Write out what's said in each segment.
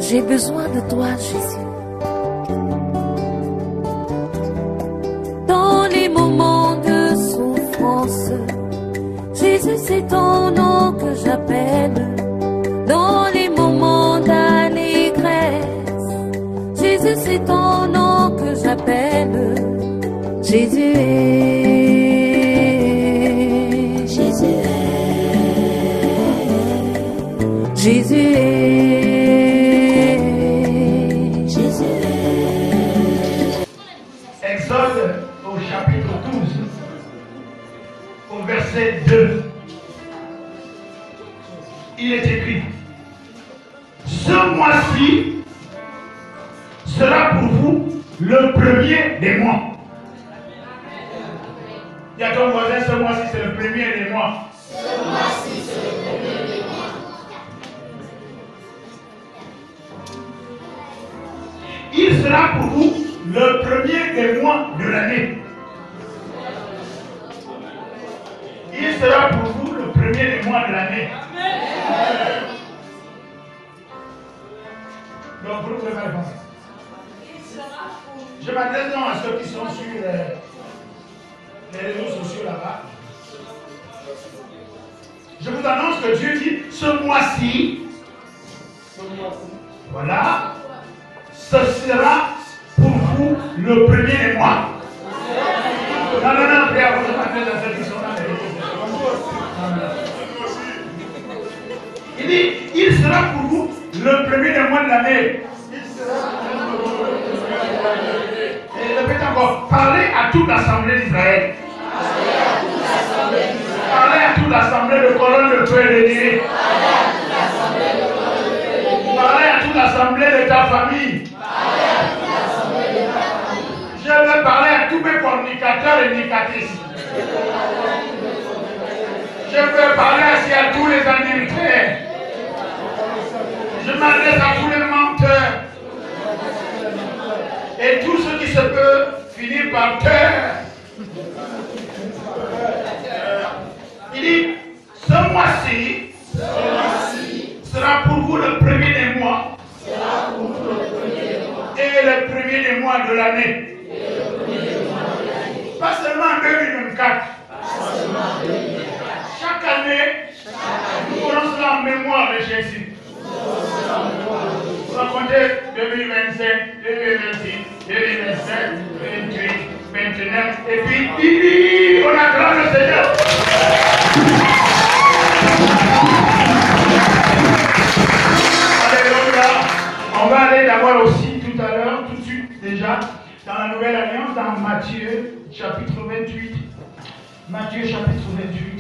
J'ai besoin de toi, Jésus. Dans les moments de souffrance, Jésus, c'est ton nom que j'appelle. Dans les moments d'allégresse, Jésus, c'est ton nom que j'appelle. Jésus est, Jésus est, Jésus est, Jésus est. Exode au chapitre 12, au verset 2, il est écrit: ce mois-ci sera pour vous le premier des mois. Il y a ton voisin, ce mois-ci c'est le premier des mois. Ce mois-ci c'est le premier des mois. Il sera pour vous le premier des mois de l'année. Il sera pour vous le premier des mois de l'année. Donc vous ne pouvez pas répondre. Je m'adresse donc à ceux qui sont sur les réseaux sociaux là-bas. Je vous annonce que Dieu dit ce mois-ci, voilà, ce sera pour vous le premier des mois. Non, frère, vous ne m'adressez à ceux qui sont là. Il dit, il sera pour vous le premier des mois de l'année. Et répète encore, parlez à toute l'assemblée d'Israël. Parlez à toute l'assemblée de colonnes de feu et de nuée. Parlez à toute l'assemblée de ta famille. Je vais parler à tous mes fornicateurs et nicatrices. Je veux parler aussi à tous les adultères. Je m'adresse à tous les menteurs. Et tout ce qui se peut finir par terre. Il dit, ce mois-ci sera pour vous le premier des mois. Et le premier des mois de l'année. Pas seulement en 2024. Chaque année, nous prenons cela en mémoire de Jésus. Vous racontez 2025, 2026, 2027, 28, 29, et puis on acclame le Seigneur. Alléluia. On va aller d'abord aussi tout à l'heure, tout de suite déjà, dans la Nouvelle Alliance, dans Matthieu chapitre 28. Matthieu chapitre 28.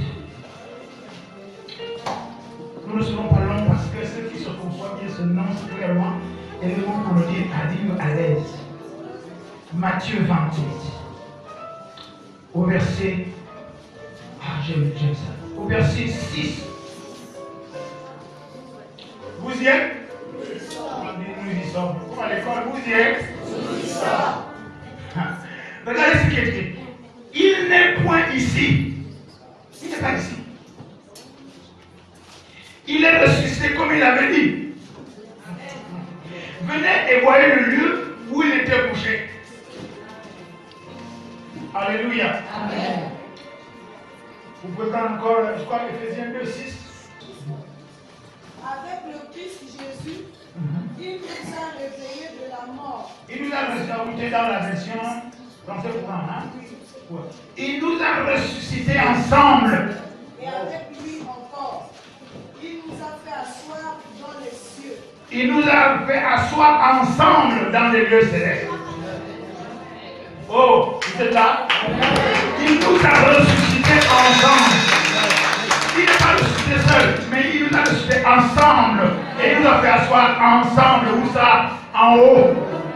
Nous ne serons pas longs parce que ceux qui se conçoivent bien se noncent clairement et nous vont pour le dire à l'aise. Matthieu 28. Au verset. Ah, j'aime ça. Au verset 6. Vous y êtes? Nous y sommes. Comme à l'école, vous y êtes? Nous y sommes. Regardez ce qui est écrit. Il n'est point ici. Il n'est pas ici. Il est ressuscité comme il avait dit. Venez et voyez le lieu où il était couché. Alléluia. Amen. Vous pouvez prendre encore, je crois, Ephésiens 2, 6. Avec le Christ Jésus, il nous a réveillés de la mort. Il nous a ressuscités dans la version français courant. Hein? Il nous a ressuscités ensemble. Et avec lui encore. Il nous a fait asseoir dans les cieux. Il nous a fait asseoir ensemble dans les lieux célestes. Oh, vous êtes là? Il nous a ressuscités ensemble. Il n'est pas ressuscité seul, mais il nous a ressuscités ensemble. Et il nous a fait asseoir ensemble. Où ça? En haut.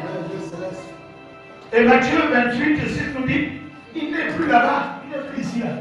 Et Matthieu 28, 6 nous dit, il n'est plus là-bas, il n'est plus ici. Là.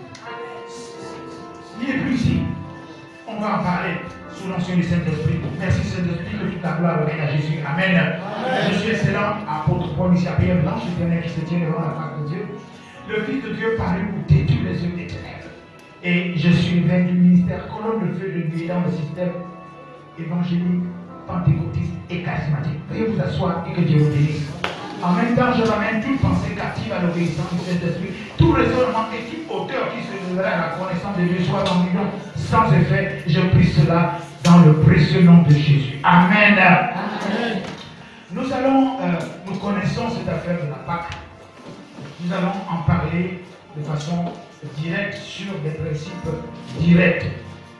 Il n'est plus ici. On va en parler sous l'onction du Saint-Esprit. Merci Saint-Esprit, que toute la gloire revienne à Jésus. Amen. Je suis excellent, apôtre Paul, ici à Pierre Blanche, éternel qui se tient devant la face de Dieu. Le Fils de Dieu parut pour détruire les œuvres des ténèbres. Et je suis vaincu du ministère colonne de feu de nuit dans le système évangélique pentecôtiste et charismatique. Veuillez vous asseoir et que Dieu vous bénisse. En même temps, je ramène toute pensée captive à l'obéissance du Saint-Esprit. Tout raisonnement et toute hauteur qui se lèverait à la connaissance de Dieu soit en millions sans effet. Je prie cela dans le précieux nom de Jésus. Amen. Amen. Nous connaissons cette affaire de la Pâque. Nous allons en parler de façon directe sur des principes directs.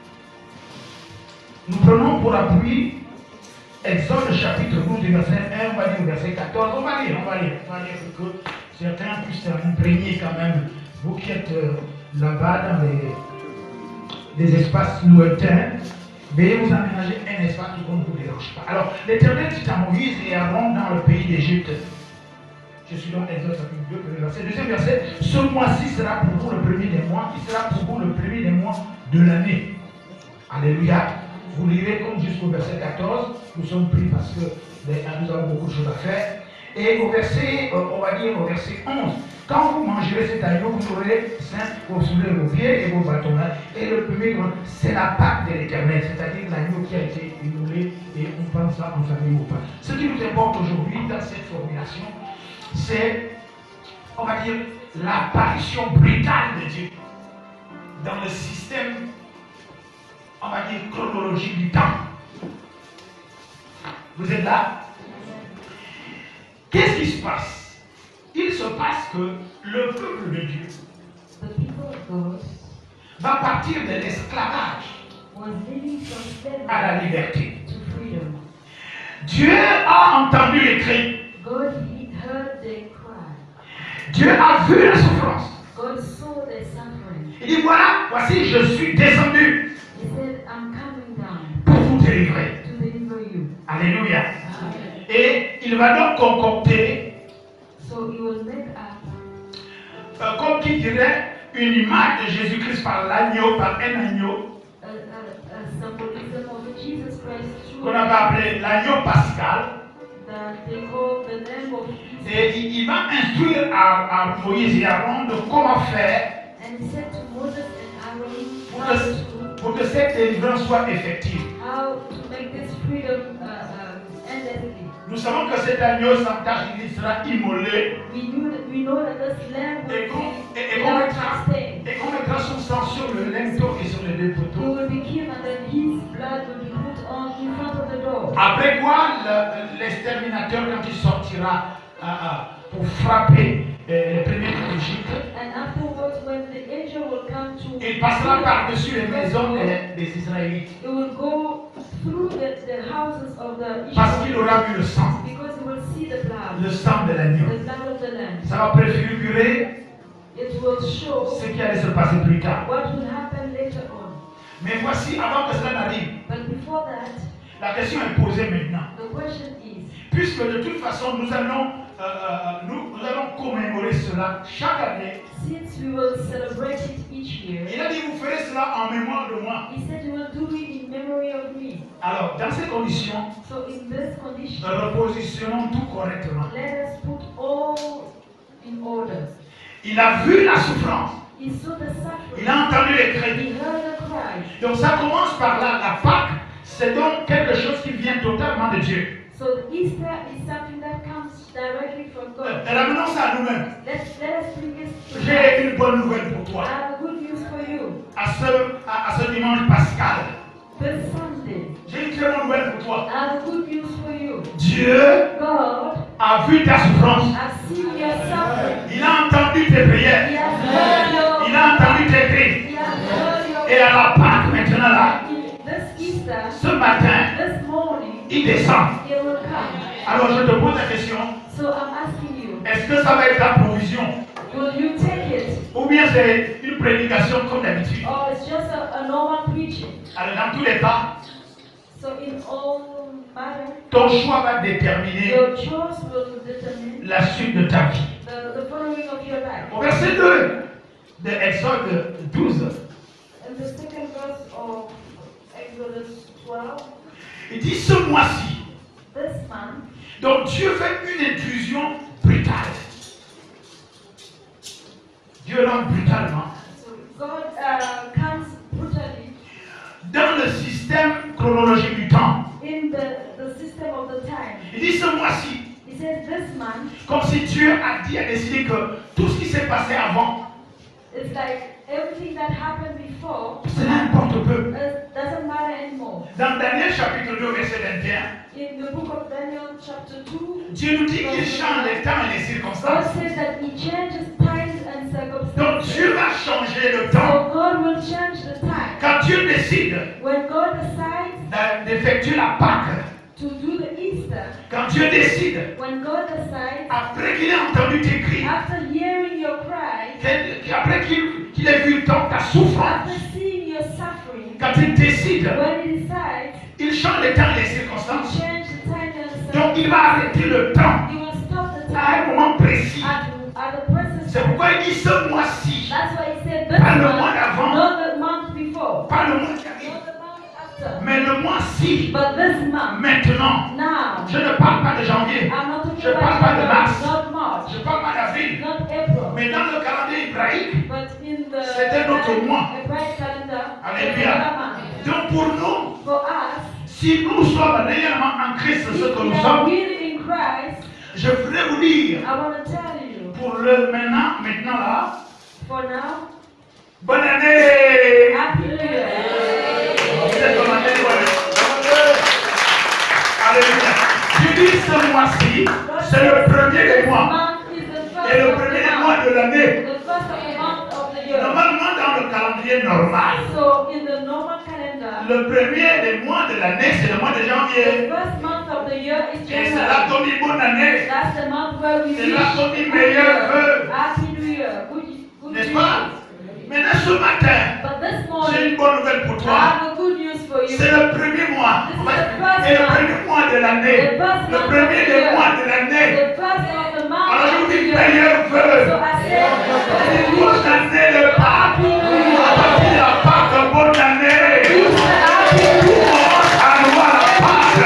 Nous prenons pour appui Exode chapitre 12 du verset 1, on va dire au verset 14. On va lire pour que certains puissent imprégner quand même, vous qui êtes là-bas dans les espaces lointains, veuillez vous aménager un espace qui ne vous dérange pas. Alors, l'Éternel dit à Moïse et Aaron dans le pays d'Égypte. Je suis dans Exode chapitre 2, premier verset. Deuxième verset, ce mois-ci sera pour vous le premier des mois, qui sera pour vous le premier des mois de l'année. Alléluia. Vous lirez comme jusqu'au verset 14. Nous sommes pris parce que nous avons beaucoup de choses à faire. Et au verset, on va dire au verset 11. Quand vous mangerez cet agneau, vous aurez saint, vous soulevez vos pieds et vos bâtons. Et le premier, c'est la Pâque de l'Éternel, c'est-à-dire l'agneau qui a été immolé, et on prend ça en famille ou pas. Ce qui nous importe aujourd'hui dans cette formulation, c'est, on va dire, l'apparition brutale de Dieu dans le système, on va dire, chronologique du temps. Vous êtes là? Qu'est-ce qui se passe? Il se passe que le peuple de Dieu va partir de l'esclavage à la liberté. Dieu a entendu les cris. Dieu a vu la souffrance. Il dit voilà, voici je suis descendu pour vous délivrer. Alléluia. Et il va donc concocter, comme qui dirait, une image de Jésus-Christ par l'agneau, par un agneau, qu'on avait appelé l'agneau pascal. Et il va instruire à Moïse et Aaron de comment faire pour que cette délivrance soit effective. Nous savons que cet agneau sans tache, il sera immolé. Et qu'on mettra son sang sur le linteau et sur les deux poteaux. Après quoi, l'exterminateur, quand il sortira pour frapper les premiers d'Égypte, il passera par-dessus les maisons des Israélites. Parce qu'il aura vu le sang. Le sang de l'agneau. Ça va préfigurer ce qui allait se passer plus tard. Mais voici, avant que cela n'arrive, la question est posée maintenant. Puisque de toute façon, nous allons commémorer cela chaque année. Il a dit, vous ferez cela en mémoire de moi. Alors, dans ces conditions, repositionnons tout correctement. Il a vu la souffrance. Il a entendu les cris. Donc ça commence par là. La Pâque, c'est donc quelque chose qui vient totalement de Dieu. Ramenons ça à nous-mêmes. J'ai une bonne nouvelle pour toi. À ce dimanche pascal. J'ai une très bonne nouvelle pour toi. Dieu a vu ta souffrance. Il a entendu tes prières. Il a entendu tes cris. Et à la Pâque maintenant là, ce matin, il descend. Alors je te pose la question. Est-ce que ça va être ta provision? Ou bien c'est une prédication comme d'habitude? Alors dans tous les cas, ton choix va déterminer la suite de ta vie. Au verset 2 de Exode 12, il dit ce mois-ci. Donc Dieu fait une intrusion brutale. Dieu rentre brutalement dans le système chronologique du temps. tout ce qui s'est passé avant, it's like everything that happened before cela importe peu. doesn't matter anymore. Dans Daniel chapitre 2, verset 21, In the book of Daniel, chapter 2, Dieu nous dit qu'il change les temps et les God circonstances. says that He changes times and Donc circumstances. Dieu va changer le temps. So God will change the time. Quand Dieu décide When God decides d'effectuer la Pâque, to do the Easter, quand Dieu décide, when God decides, après qu'il ait entendu tes cris, after hearing your cry, après qu'il ait vu ta souffrance, after seeing your suffering, quand il décide, when He decides, il change les temps et les He circonstances. changes the time and Donc il circumstances. va arrêter le temps He will stop the à un time moment précis. at the present C'est time. pourquoi il dit ce mois-ci, That's why He said this pas le month, mois d'avant, not the month before, pas le mois qui arrive, not the month after, mais le mois-ci, but this month, maintenant. now. Je ne parle pas de janvier, I'm not talking Je parle pas de about mars. not March, je ne parle pas d'avril, not April, mais dans le calendrier hébraïque, but in the C'est un autre mois. Hebraic calendar, Alléluia. another month. Donc pour nous, For us, si nous sommes réellement en Christ, ce if que we nous are sommes, really in Christ, je voudrais vous dire, I want to tell you, pour le maintenant là, for now, bonne année! Happy New Year. Vous êtes bonne année, ouais. Alléluia. Je dis ce mois-ci, c'est le premier des This mois month is the first et le of premier the des mois month. de l'année. The first of the month of the year. Normalement, dans le calendrier normal, So in the normal calendar, le premier des mois de l'année, c'est le mois de the janvier. first month of the year is Et c'est là January. qu'on dit bonne année. That's the month where we C'est là qu'on dit wish meilleurs vœux. Happy New Year. Good N'est-ce wishes. pas? Maintenant, ce matin, But this j'ai morning, une bonne nouvelle pour I toi. have a good news for you. C'est le premier mois. This Et is le the first premier mois de l'année. The first Le month premier of the des year. mois de l'année. The first of the month Alors je of vous the dis year. meilleurs So vœux. I said, Bonne année de Pâques. Happy New À Year. partir de la Pâques, bonne année. Happy New Year. À nous à la Pâques.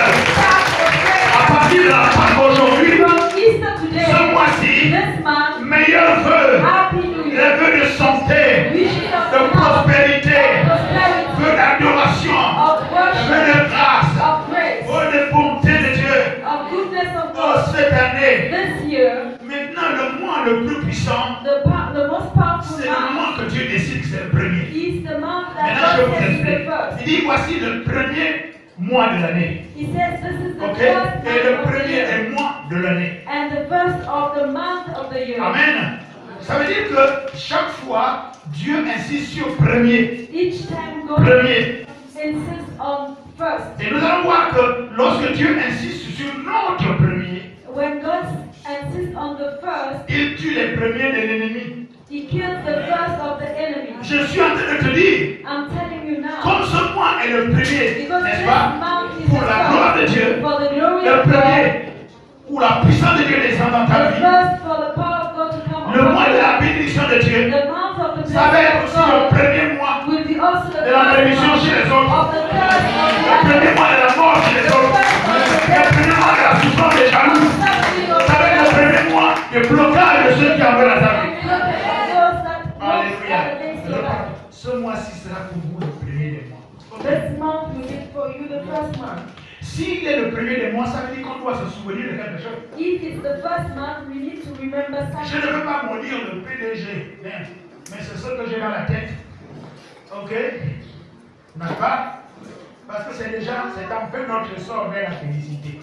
À partir de la Pâques aujourd'hui, From Easter today, ce mois-ci, this month, meilleurs vœux. Happy New Les Year. vœux de santé, Wishes of de health, prospérité, prosperity, vœux d'adoration, of vœux worship, de grâce, of grace, vœux de bonté de Dieu. of goodness of Oh, God. cette année, This year, maintenant le mois le plus puissant, the most powerful c'est le month mois que Dieu décide que c'est le premier. is the month that Maintenant, je God vous says is the explique. first. Il dit voici le premier mois de l'année. He says this is the Ok? first Et le month of the premier year des mois de l'année. and the first of the month of the year. Amen. Ça veut dire que chaque fois, Dieu insiste sur premier. Each time God Premier. insists on first. Et nous allons voir que lorsque Dieu insiste sur notre premier, When God insists on the first, il tue les premiers de l'ennemi. He kills the first of the enemy. Je suis en train de te dire, I'm telling you now. comme ce mois est le premier, Because n'est-ce this pas? month is Pour the la gloire de first. Dieu, For the glory le of God. premier, où la puissance de Dieu descend dans ta The vie. first for the power of God to come Le upon mois de you. la bénédiction de Dieu, The month of the ça va être blessing aussi of le God premier mois, will be also the de la first bénédiction month chez les autres. of the curse of Le God. premier mois de la mort chez les autres. Le premier mois de la souffrance des jaloux. Ça va être le premier mois de blocage de ceux qui en veulent à ta vie. Alléluia. Ce mois-ci sera pour vous le premier des mois. This month will be for you the first month. S'il est le premier des mois, ça veut dire qu'on doit se souvenir de quelque chose. If it's the first month, we need to remember Je ne something. veux pas maudire le PDG, mais c'est ce que j'ai dans la tête. Ok? N'est-ce pas? Parce que c'est en fait notre sort vers la félicité.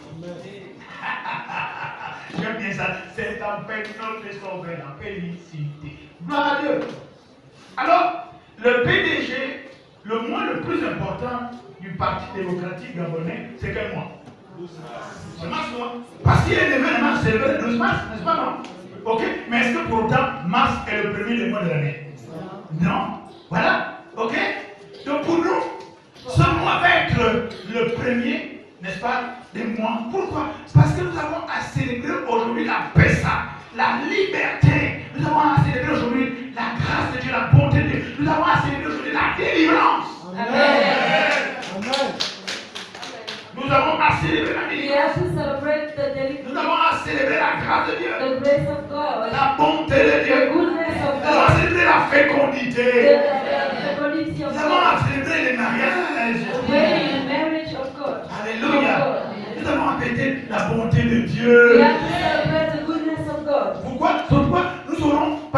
J'aime bien ça. C'est en fait notre sort vers la félicité. Gloire à Dieu. Alors, le PDG, le mois le plus important du Parti démocratique gabonais, c'est quel mois? C'est mars, non? Parce qu'il est levé le mars, c'est levé le 12 mars, n'est-ce pas, non? Ok? Mais est-ce que pour autant, mars est le premier des mois de l'année? Non. Voilà. Ok? Donc pour nous, ce mois va être le premier, n'est-ce pas, des mois. Pourquoi? Parce que nous avons à célébrer aujourd'hui la Pessa, la liberté. Nous avons à célébrer aujourd'hui la grâce de Dieu, la bonté de Dieu. Nous avons à célébrer aujourd'hui la délivrance. Amen. Nous avons à célébrer la We délivrance. have to celebrate the deliverance, Nous avons à célébrer la grâce de Dieu, the grace of God, la bonté de the Dieu. goodness of Nous avons à God, célébrer la fécondité. the quality of Nous avons à God, célébrer les mariages. the wedding and marriage of God. Alléluia. Of God. Nous avons à fêter la bonté de We Dieu. have to celebrate the goodness of God. Pourquoi nous aurons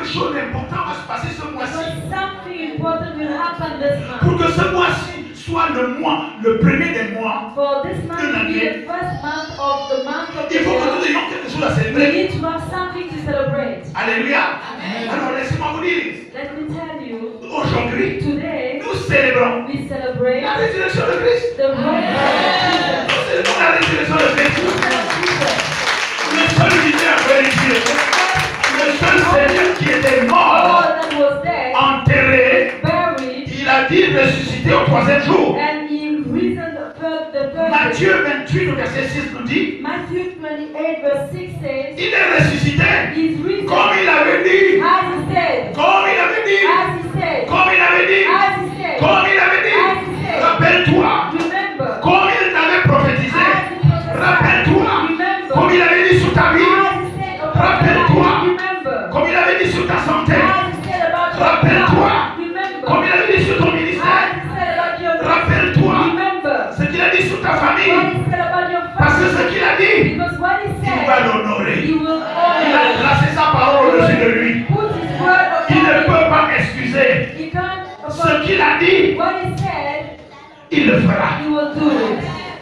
chose d'important va se passer ce mois-ci. Because something important will happen this Pour month. que ce mois-ci soit le premier des mois, For this month to be the first month of the il faut que nous year, ayons quelque chose à we célébrer. need to have something to celebrate. Alléluia. Alors laissez-moi vous dire, Let me tell you, aujourd'hui, today nous célébrons we celebrate la résurrection de Christ. the resurrection Nous célébrons la résurrection de Christ. of Jesus. Le seul leader religieux, le seul Seigneur qui était mort, God that was dead, enterré, buried, il a dit ressuscité au troisième jour. and he risen the third day. Matthieu 28, au verset 6 nous dit, Matthew 28 verse 6 says, il est ressuscité he's risen comme il avait dit, as he said, comme il avait dit, as he said, comme il avait dit, as he said, comme il avait dit. as he said. Rappelle-toi, Remember, comme il t'avait prophétisé. as he prophesied. Rappelle-toi, Remember, comme il avait dit sur ta vie, as he said about your Rappelle-toi. life. Remember, comme il avait dit sur ta santé, as he said about your Rappelle-toi. health. Remember, comme il avait dit sur ton as ministère. he said about your Rappelle-toi Remember, ce qu'il a dit sur ta what famille. he said about your Parce que ce family. qu'il a dit, Because what he il va said, l'honorer. he will Il a honor. placé sa parole au-dessus de lui. Put his word Il ne upon peut him. pas excuser. He can't Ce avoid qu'il a dit, what he said. il le fera. He will do it.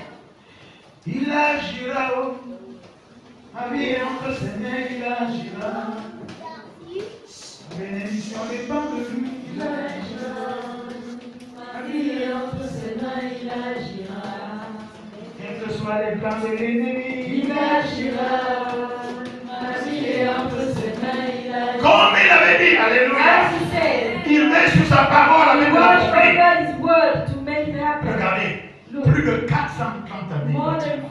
Il agira, oh, ma vie entre ses mains, il agira. La bénédiction dépend de lui, il agira. Ma vie entre ses mains, il agira. Quels que soient les plans de l'ennemi, il agira. Ma vie entre ses mains, il agira. Comme il avait dit, alléluia, As he said, il met sur sa parole he avec de la watched prophétie. over his word to make it happen. Regardez, Look, plus de 430 more années, than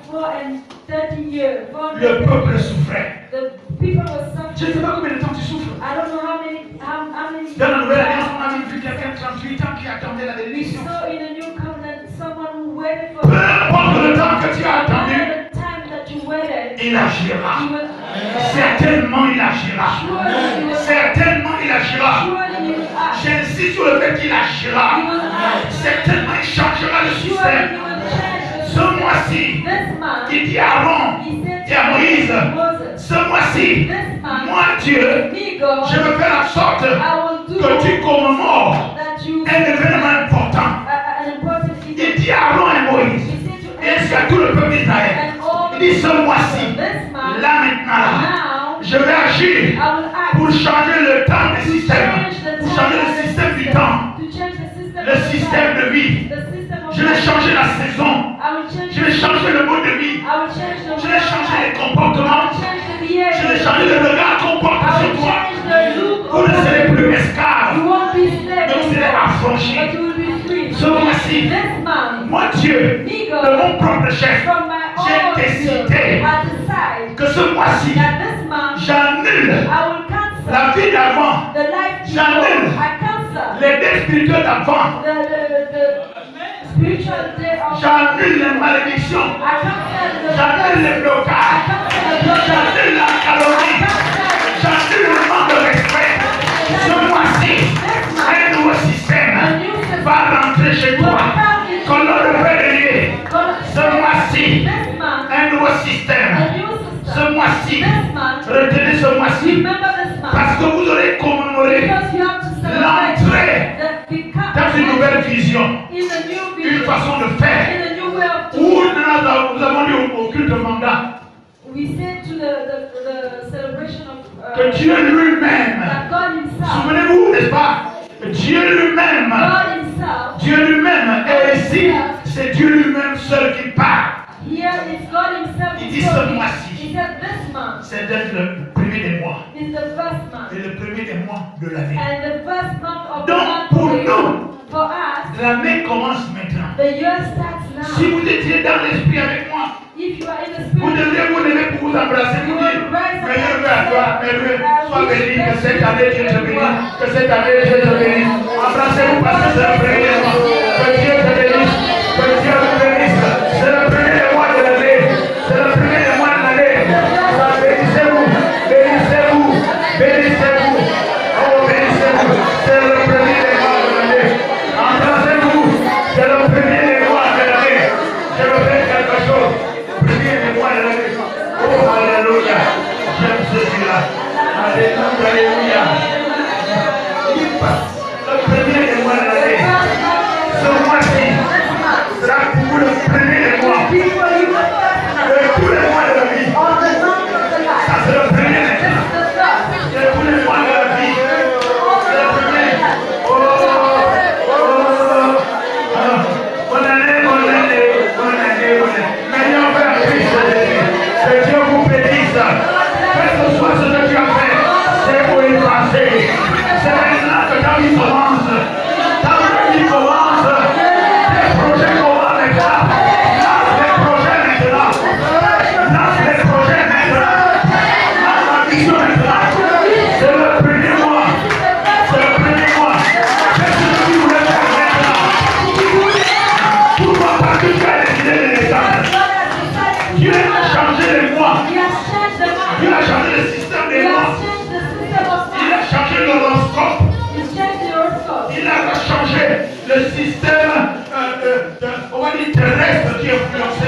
430 years. le peuple souffrait. The people were Je ne sais suffering. pas combien de temps tu souffres. I don't know how many. Dans la Nouvelle Alliance, on a vu quelqu'un de 38 ans qui attendait la We bénédiction. saw in the new covenant someone who waited for. Peu importe le temps que tu as attendu, The time that you waited, il agira. he will. Certainement, il agira. Surely he will. Certainement, il agira. Surely he will act. J'insiste sur le fait qu'il He agira. will act. Certainement, il changera le Surely he système. will change the Ce mois-ci, This month, il dit à Aaron he said et à Moïse, to Moses, ce mois-ci, this month, moi Dieu, me God, je veux faire en sorte I will do que tu commémores that you un événement important. an important Il event. dit à Aaron et Moïse, He said to et ainsi à tout le peuple d'Israël, and all il dit ce mois-ci, this month, là maintenant, là, now, je vais agir I will act pour changer le temps des to systèmes, change the pour changer le système du temps, to change the system le of système life, de vie. the system of Je vais life. changer la saison, I will change je vais changer le mode de vie, I will change the je way vais of changer les life. comportements, I will change the je vais behavior. changer le regard qu'on porte I sur will toi. change the look Vous of ne serez life. plus You esclaves, won't be slaves mais vous serez anymore, affranchis. but you will be free. Ce mois-ci, This month, moi Dieu, me de God, mon propre chef, from my j'ai own will, décidé I decide que ce mois-ci, that this month j'annule I will cancel la vie d'avant, the life J'annule. before. I cancel les dés spirituels d'avant, the spiritual day of j'annule les malédictions, I cancel the j'annule les I blocages, cancel the blood. j'annule la I calomnie, cancel j'annule le manque de respect. Ce mois-ci, un nouveau système va rentrer chez toi. Qu'on le réveille. Ce mois-ci, this month, un nouveau système. a new Ce system. mois-ci, This month, retenez ce mois-ci, remember this month. parce que vous aurez commémoré Because you have to l'entrée celebrate dans une nouvelle vision, in the new une vision, façon de faire. in the new way of Où doing. nous avons dit au culte mandat We said to the celebration of que Dieu lui-même, that God Himself, souvenez-vous, n'est-ce pas? Dieu lui-même, God Himself, Dieu lui-même, et ici, c'est Dieu lui-même seul qui parle. here is God Himself. Il dit who ce told me. mois-ci. He said this month C'est d'être le premier des mois is the first month, et le premier des mois de l'année. and the first month of the Donc, month pour of the year. nous, For us, l'année commence maintenant. the year starts Si now. vous étiez dans l'esprit avec moi, If you are in the vous spirit, devriez vous lever pour vous embrasser, vous dire, meilleur à toi, meilleur, sois béni, que cette année Dieu te bénisse, que cette année Dieu te bénisse. Embrassez-vous parce que c'est le premier des mois. Que Dieu te bénisse, que Dieu te bénisse. C'est le premier des mois de l'année. C'est le premier des mois de l'année. Alors, bénissez-vous, bénissez-vous, bénissez-vous. Oh, bénissez-vous. C'est le premier des mois de l'année. Embrassez-vous, c'est le premier des mois de l'année. Je veux faire quelque chose. Premier des mois de l'année. Oh, alléluia. J'aime celui-là. Alléluia, alléluia. le système, on va dire terrestre qui est influencé.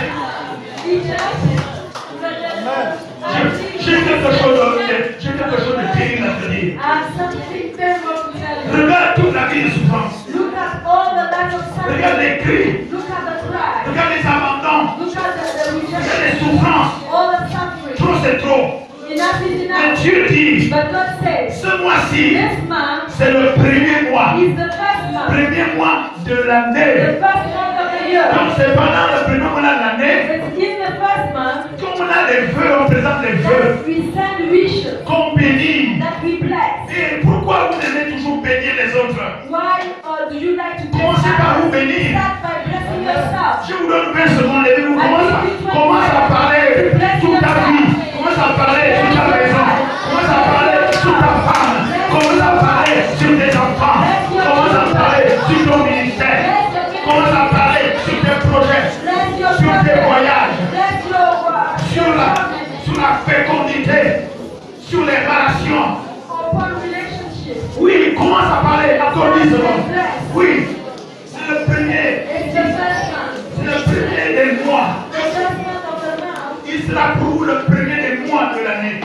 J'ai quelque chose de terrible à te dire. Regarde toute la vie de souffrance. Regarde les cris. Regarde les abandons. Regarde les souffrances. Trop c'est trop. Mais Dieu dit, ce mois-ci, c'est le premier mois. Premier mois de l'année. Donc c'est pendant le premier mois de l'année, comme on a les vœux, on présente les vœux, qu'on bénit. Et pourquoi vous aimez toujours bénir les autres? Commencez par vous bénir. Je vous donne 20 secondes, levez-vous, commence à parler toute ta vie, commence à parler toute ta maison, commence à parler sur ta femme, commence à parler sur tes enfants, commence à parler sur ton ministère, commence à parler sur tes projets, sur tes voyages, sur la fécondité, sur les relations. Oui, commence à parler, encore 10 secondes. Oui, c'est le premier. C'est le premier des mois. Il sera pour vous le premier des mois de l'année.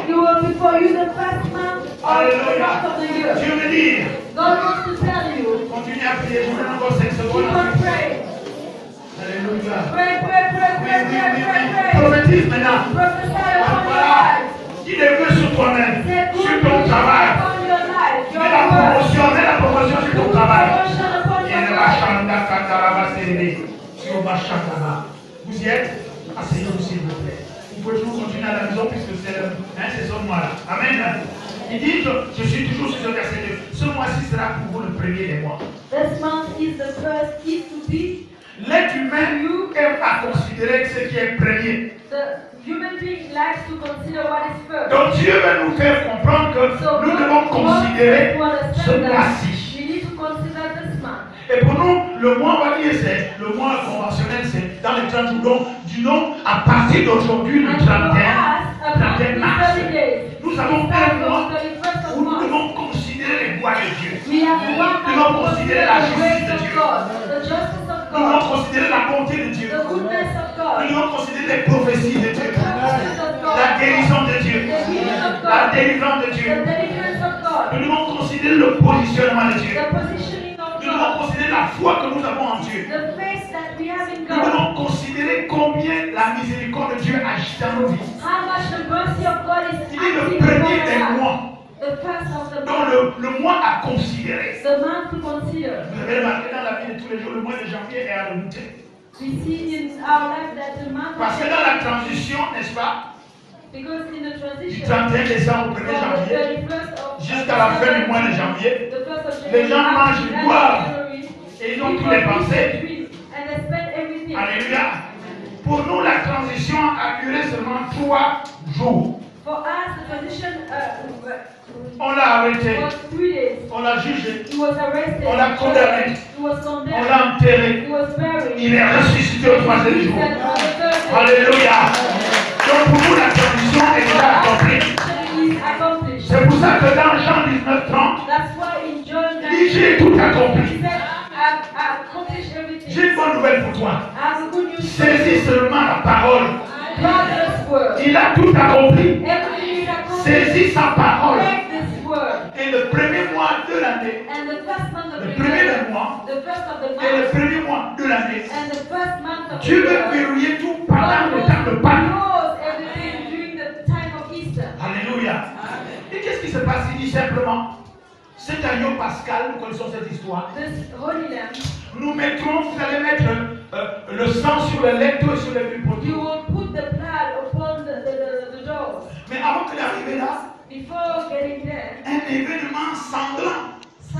Alléluia. Dieu veut dire. Continuez à prier, je vous donne encore 5 secondes. Alléluia. Oui. Prophétise maintenant. Voilà. Dis les vœux sur toi-même, sur ton travail. Mets la promotion sur ton travail. Vous y êtes? Asseyez-vous s'il vous plaît. Vous pouvez toujours continuer à la maison puisque c'est ce mois-là. Amen. Il dit, je suis toujours sur ce verset 2. Ce mois-ci sera pour vous le premier des mois. L'être humain aime à considérer ce qui est premier. Donc Dieu veut nous faire comprendre que nous devons considérer ce mois-ci. Et pour nous, le mois, on va dire, c'est le mois conventionnel, c'est dans les 30 jours. Du nom, à partir d'aujourd'hui, le 31 mars, nous avons un mois où nous devons considérer les voies de Dieu. Nous devons considérer la justice de Dieu. Nous devons considérer la bonté de Dieu. Nous devons considérer les prophéties de Dieu. La guérison de Dieu. La délivrance de Dieu. Nous devons considérer le positionnement de Dieu. Nous devons considérer la foi que nous avons en Dieu. Nous devons considérer combien la miséricorde de Dieu agit dans nos vies. Il est le premier des mois. Donc le mois à considérer. Vous avez remarqué dans la vie de tous les jours, le mois de janvier est à redouter. Parce que dans la transition, n'est-ce pas? Du 31 décembre au 1er janvier, jusqu'à la fin du mois de janvier, les gens mangent, ils boivent et ils ont tous les pensées. Alléluia. Pour nous, la transition a duré seulement 3 jours. On l'a arrêté, on l'a jugé, on l'a condamné, on l'a enterré. Il est ressuscité au 3e jour. Alléluia. Donc pour vous, la transition est déjà accomplie. C'est pour ça que dans Jean 19:30, il dit j'ai tout accompli. J'ai une bonne nouvelle pour toi. Saisis seulement la parole. Il a tout accompli. Saisis sa parole. Et le premier mois de l'année, le premier des mois, et le premier mois de l'année, Dieu veut verrouiller tout pendant le temps de Pâques. Alléluia. Et qu'est-ce qui se passe? Il dit simplement, cet agneau pascal, nous connaissons cette histoire. Nous mettrons, vous allez mettre le sang sur les lecteurs et sur les buts. Mais avant qu'il arrive là, un événement sanglant.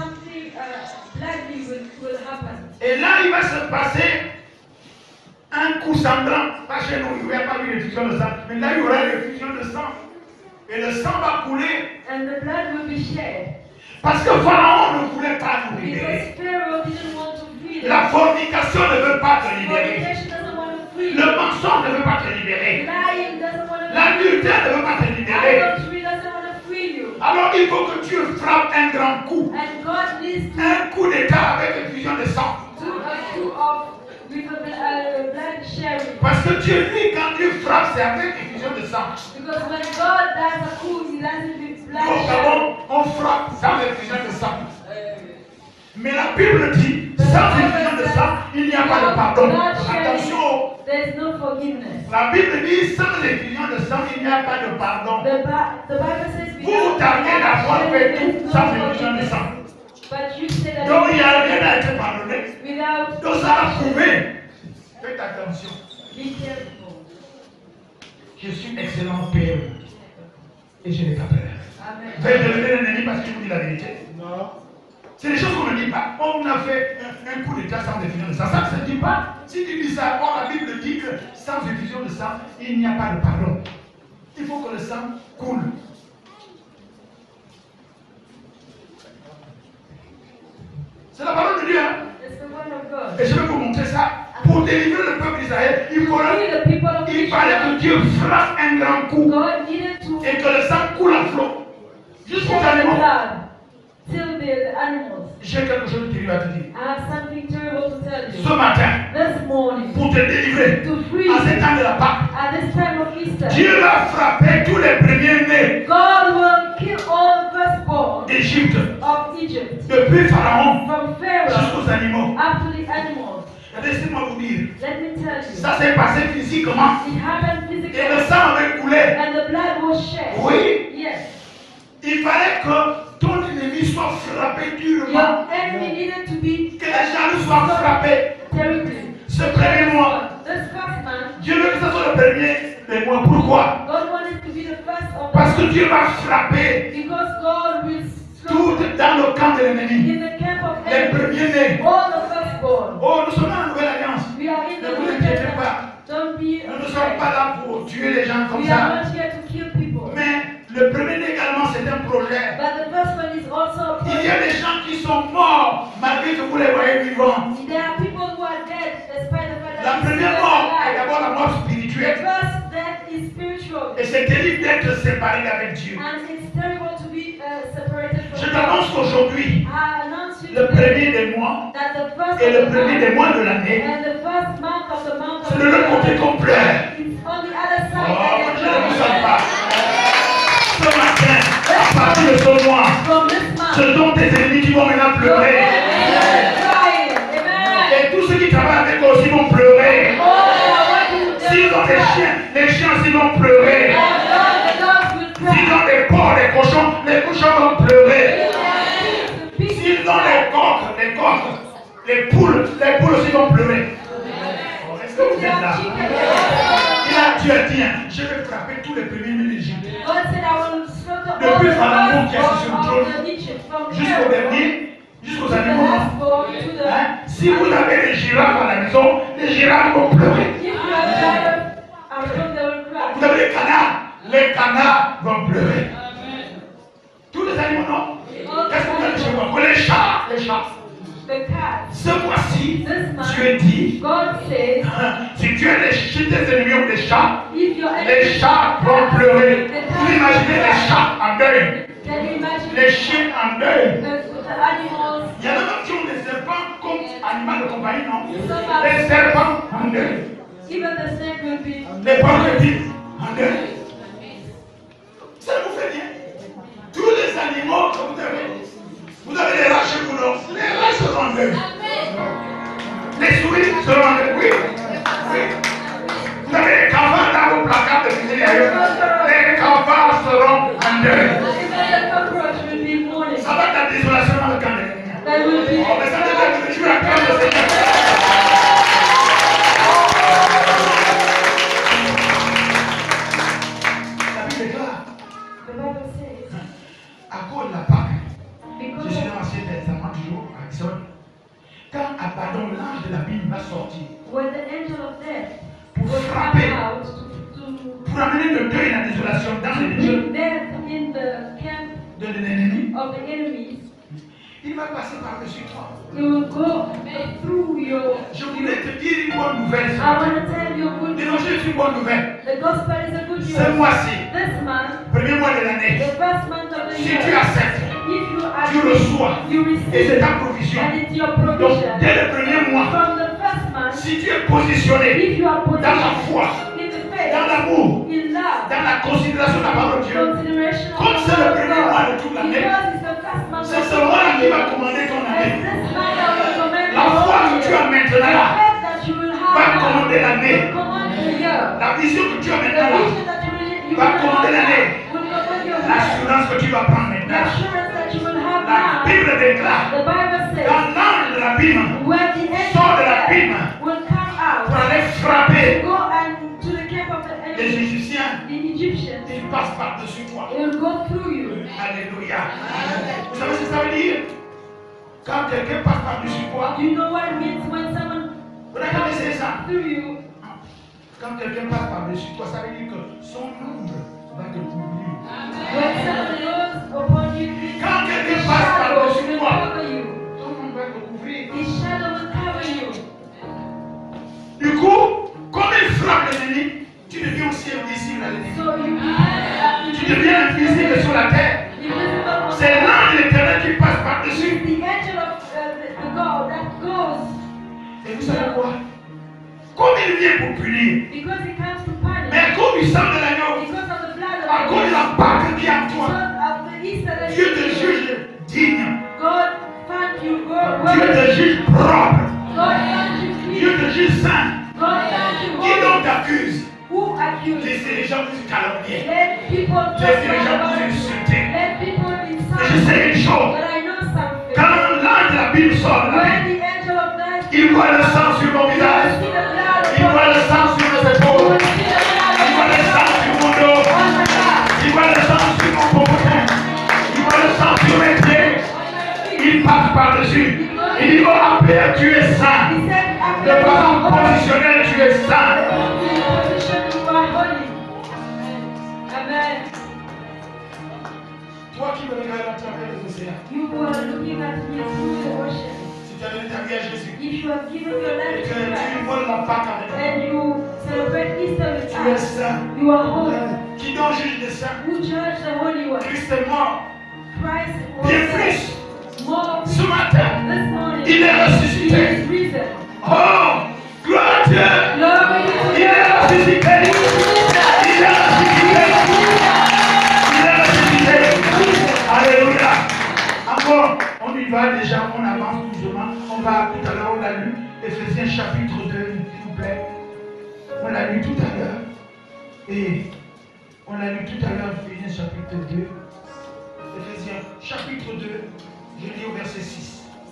Et là, il va se passer un coup sanglant. Pas chez nous, il n'y a pas eu d'effusion de sang. Mais là, il y aura une effusion de sang. Et le sang va couler. Parce que Pharaon ne voulait pas nous libérer. La fornication ne veut pas te libérer. Le mensonge ne veut pas te libérer. L'adultère ne veut pas te libérer. Alors il faut que Dieu frappe un grand coup. And God needs to Un coup d'état avec effusion de sang. do a coup of with a blood sharing. Parce que Dieu, lui, quand il frappe, c'est avec effusion de sang. Because when God does a coup, He does it with blood Au sharing. Gabon, on frappe sans effusion de sang. Mais la Bible dit, sans effusion de sang, il n'y a pas de pardon. Blood Attention. sharing, there is no forgiveness. La Bible dit, sans effusion de sang, il n'y a pas de pardon. The Bible says Vous tardez d'avoir fait tout sans effusion de sang. But you say that Donc il n'y a rien à être pardonné. without Donc ça a prouvé. Faites attention. be careful. Je suis excellent père. Et je n'ai pas peur. Amen. Vous allez devenir un ennemi parce que je vous dis la vérité. Non. C'est des choses qu'on ne dit pas. On a fait un coup d'état sans effusion de sang. Ça ne se dit pas. Si tu dis ça, or la Bible dit que sans effusion de sang, il n'y a pas de pardon. Il faut que le sang coule. C'est la parole de Dieu. Hein? It's the word of God. Et je vais vous montrer ça. Pour délivrer le peuple d'Israël, il fallait que Dieu frappe un grand coup God needed to et que le sang coule à flot jusqu'aux shed the animaux. blood till the animals. J'ai quelque chose de terrible à te dire. I have something terrible to tell Ce you. matin, This morning, pour te délivrer to free à ce temps de la Pâque, at this time of Easter, Dieu va frapper tous les premiers-nés God will kill all the firstborn d'Égypte, of Egypt, depuis Pharaon from Pharaoh jusqu'aux animaux. up to the animals. Laissez-moi vous dire, Let me tell you, ça s'est passé physiquement it happened et le physically, sang avait coulé. and the blood was shed. Oui, Yes, il fallait que ton ennemi soit frappé durement, your enemy needed to be que les jaloux soient frappés. terribly. Ce premier mois, This first man, Dieu veut que ce soit le premier des mois. Pourquoi? God wanted to be the first of Parce que them, Dieu va frapper because God will tout slaughter dans le camp de l'ennemi. in the camp of Les enemy premiers-nés. all the firstborn. Oh, nous sommes dans la nouvelle alliance. We are in Ne the vous New inquiétez Testament. pas. Don't be Nous ne sommes pas afraid. là pour tuer les gens comme We are ça. not here to kill people. Mais le premier-né également, c'est un projet. But the first one is also a Il y a project. des gens qui sont morts malgré que vous les voyez vivants. There are people who are dead despite the fact that La they première still mort est alive. d'abord la mort The spirituelle. first death is spiritual. Et c'est terrible d'être séparé d'avec Dieu. And it's terrible to be separated Je from t'annonce God. qu'aujourd'hui, I announce you le today premier des mois that the first et of le the premier des month mois de l'année, and the first month of the month c'est of de l'autre côté the year qu'on pleure. is on the other side. Oh, that je ne vous they sens cry. pas. Ce matin, à partir de ce mois, From this month, ce sont tes ennemis qui vont maintenant your pleurer. enemies are crying. Amen. Et tous ceux qui travaillent avec eux aussi vont pleurer. All that are working with them S'ils ont will des cry. chiens, les chiens aussi vont pleurer. The dogs will S'ils cry. ont des porcs, des cochons, les cochons vont pleurer. The pigs S'ils will ont cry. des coqs, les poules aussi vont pleurer. Oh, est-ce que vous They êtes are là? chicken. They are Dieu a dit, hein, je vais frapper tous les premiers-nés d'Égypte. God said, I will slaughter all Depuis the Pharaon qui est assis sur le firstborn trône, of Egypt, from Jusqu'au Pharaoh dernier, jusqu'aux to the animaux. lastborn to the Hein? Si vous avez des girafes à la maison, les girafes vont pleurer. If you have giant, I'm sure they will Vous cry. avez les canards vont pleurer. Tous les animaux, non? Qu'est-ce que vous avez chez moi? Les chats. The cat. Ce mois-ci, This month, Dieu dit, God says, si tu es chez tes ennemis ou des chats, if your les enemy chats vont pleurer. Vous imaginez les chats en deuil, can you imagine les chiens en deuil. the animals? Il y en a même qui ont des serpents comme animal de compagnie, non? Some are, Les serpents en deuil. even the snake will be. Les porcs en deuil. Ça vous fait bien. Tous les animaux que vous avez des rats chez vous, non? Les rats seront en deuil. Les souris seront en deuil. Oui. Vous avez les cafards dans vos placards de cuisine ailleurs. Les cafards seront en deuil. Even the cockroach will be mourning. Ça va être la désolation dans le camp de l'ennemi. They will be. Oh, mais ça devrait être le jour à cœur de Seigneur. La Bible déclare, The Bible says, à cause de la Pâque, je because suis dans l'Ancien Testament toujours à Exode. Quand Abaddon, l'ange de la Bible, va sortir when the angel of death pour will come frapper, out to pour amener le deuil et la désolation dans les yeux bring death in the camp de l'ennemi, of the enemies, il va passer par-dessus toi. he will go through your. Je voulais te dire une bonne nouvelle. I want to tell you a good Dis news. donc, j'ai une bonne nouvelle. The gospel is a good news. Ce mois-ci, This month, premier mois de l'année, the first month of the Si year, tu acceptes, if you tu agree, reçois. you Et c'est receive, ta provision. and it's your Donc, provision. dès le premier mois, From the first month, si tu es positionné if you are dans la positioned foi, in the dans faith, l'amour, in love, dans la considération de la parole de Dieu, consideration of comme the c'est le word of premier mois de God, toute l'année, because it's the first month c'est of ce the mois-là qui va year, commander ton and année. this month I will command La the foi whole que tu year. as maintenant The là faith that you will have va now commander l'année. will command the year. La vision que tu as The maintenant là, vision that you va will commander have l'année. now will command your year. L'assurance que tu vas prendre The maintenant. assurance that you will have La now, Bible déclare, the Bible says, quand l'ange de l'abîme when the sort de angel l'abîme will come pour out, aller frapper go and to the camp of the les enemy, Égyptiens, the Egyptians, il passe par-dessus toi. it will go through you. Alléluia. Vous savez ce que ça veut dire? Quand quelqu'un passe par-dessus toi, Do you know what it means when someone vous avez connaissé ça? through you? Quand quelqu'un passe par-dessus toi, ça veut dire que son ombre va te couvrir. When someone goes upon you, Quand quelqu'un his passe shadow par-dessus will toi, cover you. ton ombre va te couvrir. His shadow will cover you. Du coup, comme il frappe l'ennemi, tu deviens aussi invisible à l'ennemi. So you Tu deviens invisible sur la terre. invisible. C'est l'ange de l'Éternel qui passe par-dessus. The angel of the God that goes Et vous savez quoi? Comme il vient pour punir, because he comes to punish. mais à cause du sang de l'agneau, Because of the blood à of cause de la barque qui est en toi, because of the Easter that Dieu te juge digne. God found you Dieu te juge propre. God found you Dieu clean. te juge saint. God found you Qui donc holy. t'accuse? Who accused? Laissez les gens vous calomnier. Let people Laissez les gens vous talk about you. insulter. Let people Et je insult. sais une chose. But I know something. Quand l'ange de la Bible sort de la When Bible, the angel of death, il voit le sang sur mon you will visage. see the blood Il voit le sang sur mes You épaules. will see the blood Il voit le sang sur mon dos. on my back, Il voit le sang sur mon popotin. Il voit le sang sur mes pieds. Il passe par-dessus. Il dit, oh, Père, tu es saint. He said, De façon positionnelle, tu es saint. you are holy. Amen. Toi qui me regardes à travers les océans, You were looking at me through the ocean. si tu as donné ta vie à Jésus, If you have given your et life que to tu Christ voles la Pâque avec nous, and you celebrate Easter with tu es us, saint. you are holy. Qui donc juge les saints? Who judge the holy one? Christ est mort. Christ was Bien dead. plus, More ce matin, this morning. il est He ressuscité. is risen. Oh, gloire à Dieu. Glory to Il est ressuscité. Il est ressuscité. Il est ressuscité. Alléluia. Encore, on y va déjà, on avance doucement. On va tout à l'heure, on l'a lu. Éphésiens chapitre 2, s'il vous plaît. On l'a lu tout à l'heure. Et on l'a lu tout à l'heure, Éphésiens chapitre 2. Éphésiens chapitre 2, je lis au verset 6.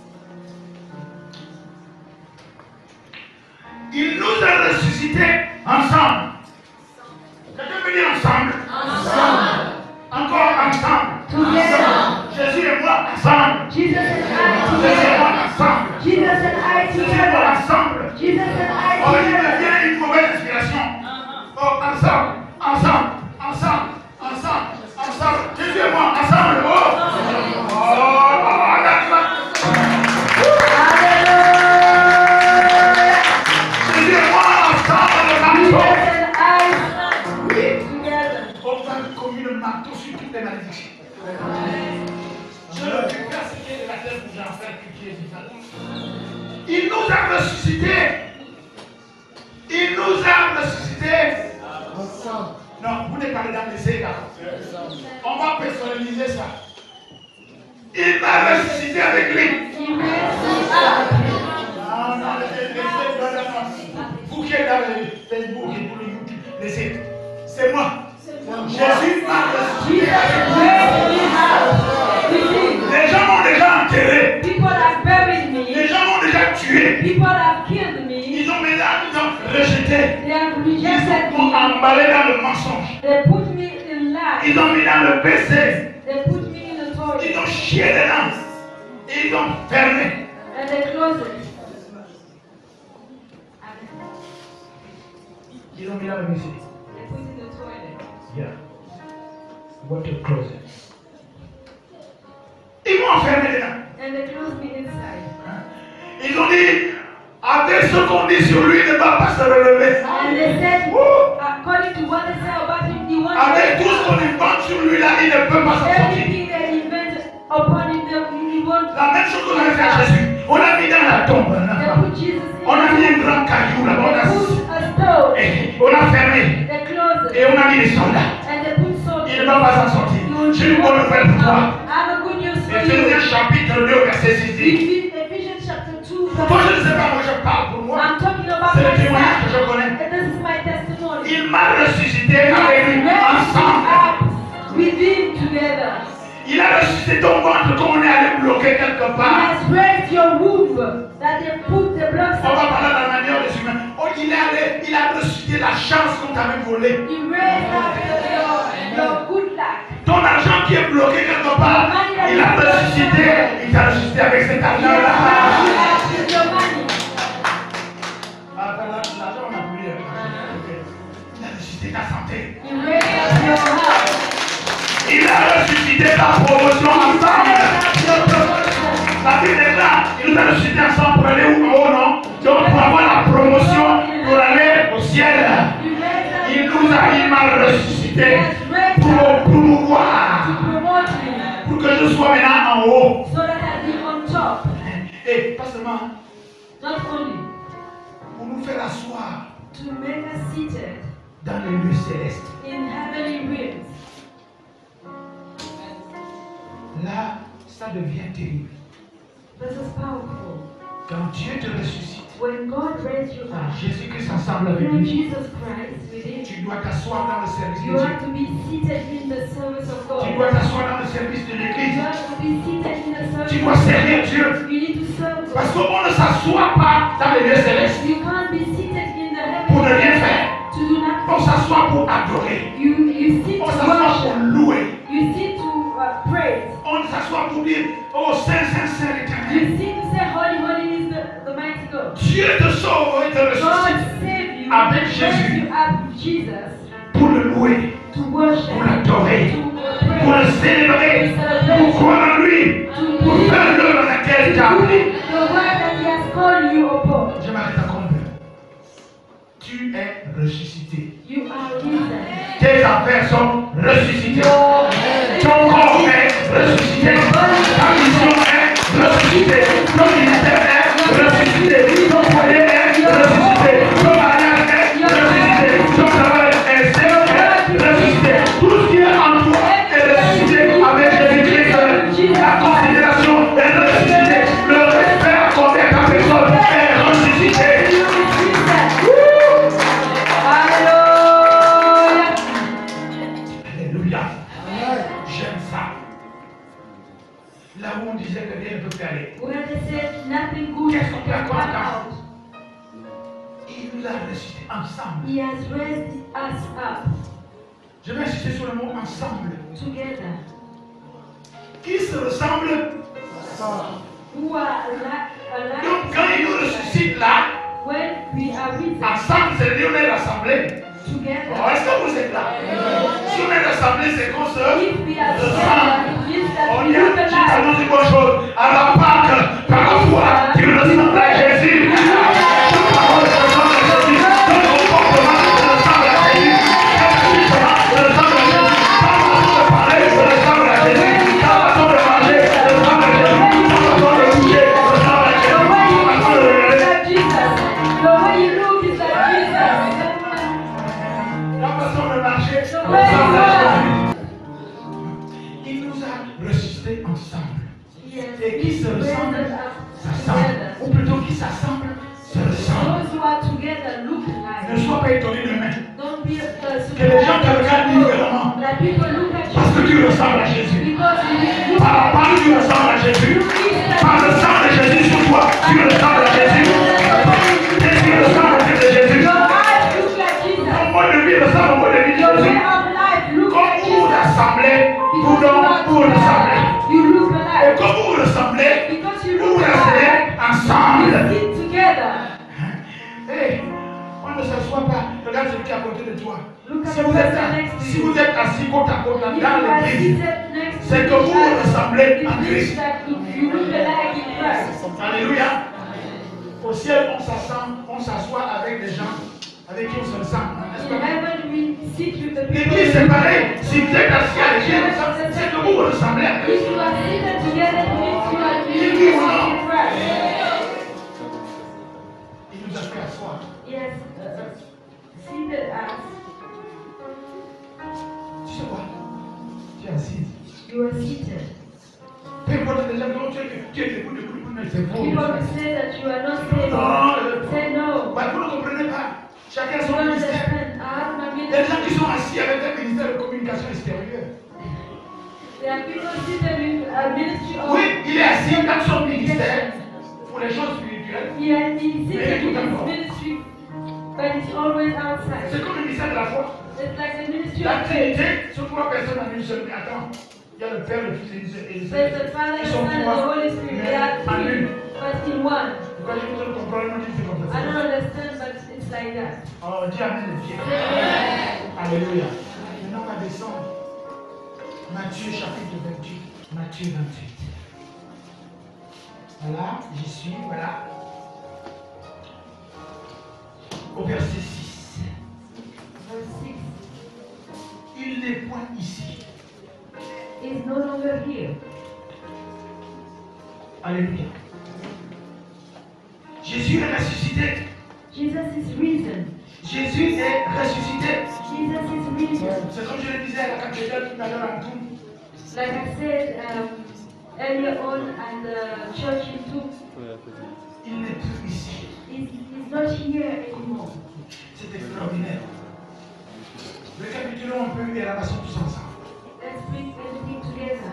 Il nous a ressuscités ensemble. Quelqu'un peut dire ensemble? Ensemble. Encore ensemble. Together. Jésus et moi ensemble. Jesus and I Jésus et together. moi ensemble. Jesus and I Jésus et moi together. ensemble. Jesus and I Oh, il me together. vient une mauvaise inspiration. Oh, ensemble, ensemble, ensemble, ensemble, ensemble. Jésus et moi ensemble. Oh, Jésus et moi ensemble, le marteau. Jesus and I together. On va commis le marteau sur toutes les malédictions. Je ne peux pas citer de la tête où j'en fais qui est différent. Il nous a ressuscités. Il nous a ressuscités. Non, vous n'êtes pas dans les là. On va personnaliser ça. Il m'a ressuscité avec lui. He raised me up. Non, vous qui êtes dans le Facebook et tous les YouTube, laissez. C'est moi. Jésus m'a ressuscité Jesus avec lui. raised me up. You see, Les gens m'ont déjà enterré. people have buried Les me. gens m'ont déjà tué. People have killed me. Ils ont rejeté. They have Ils rejected m'ont me. emballé dans le mensonge. They put me in lies. Ils ont mis dans le PC. They put me in the Ils toilet. ont chié dedans. Et ils ont fermé. And they closed it. Ils ont mis dans le PC. They put it in the toilet. Yeah. What to close it. Ils m'ont enfermé dedans. And they closed me inside. Ils ont dit, avec ce qu'on dit sur lui, il ne va pas se relever. And they said, Woo! according to what they say about him, he Avec tout ce qu'on invente sur lui là, il ne peut pas s'en sortir. everything that he meant upon him, he won't. La même chose qu'on avait fait à Jésus. On l'a mis dans la tombe. They put Jesus in. On a mis un grand caillou là-bas. They put a stone. On a fermé. They closed Et it. on a mis les soldats. And they put soldiers. Il ne va pas s'en sortir. J'ai une bonne nouvelle pour toi. I have a good news for you. Éphésiens chapitre 2, verset 6 dit. Ephesians chapter 2. Toi, je ne sais pas, moi je parle pour moi. I'm talking about C'est le témoignage que myself. je connais. And this is my testimony. Il m'a ressuscité avec lui ensemble. Up with him together. Il a ressuscité ton ventre comme on est allé bloquer quelque He part. has raised your womb that they put the blood On va cells. parler de la manière des humains. Oh, il a ressuscité la chance qu'on t'avait volée. He raised up your good luck. Ton argent qui est bloqué quelque part, il a ressuscité. Il t'a ressuscité avec cet argent-là. With your money. L'argent, on a plus. Il a ressuscité ta santé. He raised up your health. Il a ressuscité ta promotion ensemble. La Bible est là. Il nous a ressuscité ensemble pour aller où? En haut, non? Donc pour avoir la promotion, pour aller au ciel. Il m'a ressuscité pour promouvoir. Pour que je sois maintenant en haut. So that I be on top. Et pas seulement Not only pour nous faire asseoir to make us seated dans les lieux célestes. in heavenly realms. Là, ça devient terrible. This is powerful. Quand Dieu te ressuscite, When God raised you up, Jésus-Christ ensemble avec through lui, Jesus Christ within you, tu dois t'asseoir dans le service you de are Dieu. to be seated in the service of God. Tu dois t'asseoir dans le service de You l'Église. are to be seated in the service Tu of dois servir God. Dieu. You need to serve God. Parce qu'on ne s'assoit pas dans les lieux célestes You can't be seated in the pour ne heavenly rien realms faire. to do nothing. On s'assoit pour adorer. You sit On to s'assoit pour worship. louer. You sit to praise. On s'assoit pour dire, oh Saint, Saint, Saint l'Éternel. You sit to say, Holy, holy is the mighty God. Dieu te sauve et te God ressuscite save you, Avec raise Jésus. you up with Jesus pour le louer, to worship, pour l'adorer, to pour le praise, célébrer, pour croire en lui, pour faire l'œuvre dans laquelle il t'a appelé. the word that He has called you upon. Je m'arrête encore un peu. Tu es ressuscité. You are risen. Tes affaires sont ressuscitées. Ton corps est ressuscité. Ta mission est ressuscitée. Ton ministère est ressuscité. Ton foyer est ressuscité. Ton mariage est ressuscité. Ton travail est ressuscité. Tout ce qui est en toi est ressuscité avec Jésus-Christ. La considération est ressuscitée. Le respect accordé à ta personne est ressuscité. Alléluia. J'aime ça. Là où on disait que rien ne peut faire aller. Where they said nothing good can come out. Il nous a ressuscités ensemble. He has raised us up Je vais insister sur le mot ensemble. together. Qui se ressemble? Who are Donc alive quand il nous ressuscite là, when we are risen ensemble, c'est dire on est rassemblés. together. Oh, est-ce que vous êtes là? Si on est rassemblés, c'est qu'on se If we are together, ressemble. it means that On we y a look tu alike. t'annonces une bonne chose. À la Pâque, par la foi, tu ressembles à Jésus. Ta parole ressemble à Jésus. Ton comportement ressemble à Jésus. Ta comportement ressemble à Jésus. Ta façon de parler ressemble à Jésus. Ta façon de manger ressemble à Jésus. Ta façon de bouger ressemble à Jésus. The way you Ta façon de look is regarder. like Jesus. The way you look is like Jesus. La façon de marcher The ressemble way à you Jésus. walk. Il nous a ressuscités ensemble. Yes, Et qui se He raised ressemble us up s'assemble. together. Ou plutôt qui s'assemble se ressemble. Those who are together look Ne alike. sois pas étonné demain. Don't be Que les gens te regardent différemment. That people look at Parce que you tu ressembles à Jésus. because you look Par la parole, tu ressembles à Jésus. Par le sang de Jésus sur toi, tu ressembles à Jésus. Et tu ressembles à Jésus. Your eyes look like Jesus. Ton mode de vie ressemble au mode de vie de Your way Jésus. of life look Comme like vous vous Jesus. rassemblez, vous Because you donc are vous rassemblez. together, you look Et alike. comme vous vous rassemblez, Because you vous vous look rassemblez alike, you ensemble. sit together. Hey, on ne s'assoit pas. Regarde celui qui est à côté de toi. Look at Si the vous êtes, person next to si you. vous êtes assis côte à côte là, If you dans are l'église, seated next to c'est que each vous vous other, ressemblez it en means Christ. that you look alike in Christ. Alléluia. Au ciel, on s'assoit avec des gens avec qui on se ressemble. N'est-ce In pas? heaven, we sit with the people. L'église, c'est pareil. Si vous êtes assis à l'église, c'est que vous vous ressemblez à If Christ. you are seated together, it means you are Il dit doing ou non? something right. Il nous a fait asseoir. Yes, seated as. Tu sais quoi? Tu es assise. You are seated. Peu importe les gens qui ont tu es debout, mais c'est faux. People will say that you are not stable. Non, Say no. bah, vous ne comprenez pas. Chacun You son don't ministère. understand. I have my Il y a des gens qui ministry. sont assis avec un ministère de communication extérieure. There are people seated with a ministry of. Oui, il est assis dans son ministère pour les choses spirituelles. Yeah, he's seated with his ministry, but it's always outside. C'est comme le ministère de la foi. It's like the ministry La of faith. Trinité, ce sont trois personnes en une seule. Mais attends, il y a le Père, le Fils et le There's the Saint-Esprit. Father, Ils the sont Son, and the trois, Holy Spirit. They mais are en three, une. but in one. Pourquoi je ne comprends pas, c'est comme I ça. don't understand, but it's like that. Oh, dis Amen, le pied. Alléluia. Maintenant, on va descendre. Matthieu chapitre 28. Matthieu 28. Voilà, j'y suis, voilà. Au verset 6. Verse 6 Il n'est point ici. is no longer here. Alléluia. Jésus est ressuscité. Jesus is risen. Jésus est ressuscité. Jesus is risen. C'est comme je le disais à la cathédrale tout à l'heure en tout. Like I said earlier on at the church in Touk, Il n'est plus ici. he's not here anymore. C'est extraordinaire. Récapitulons un peu et ramassons tous ensemble. Let's bring everything together.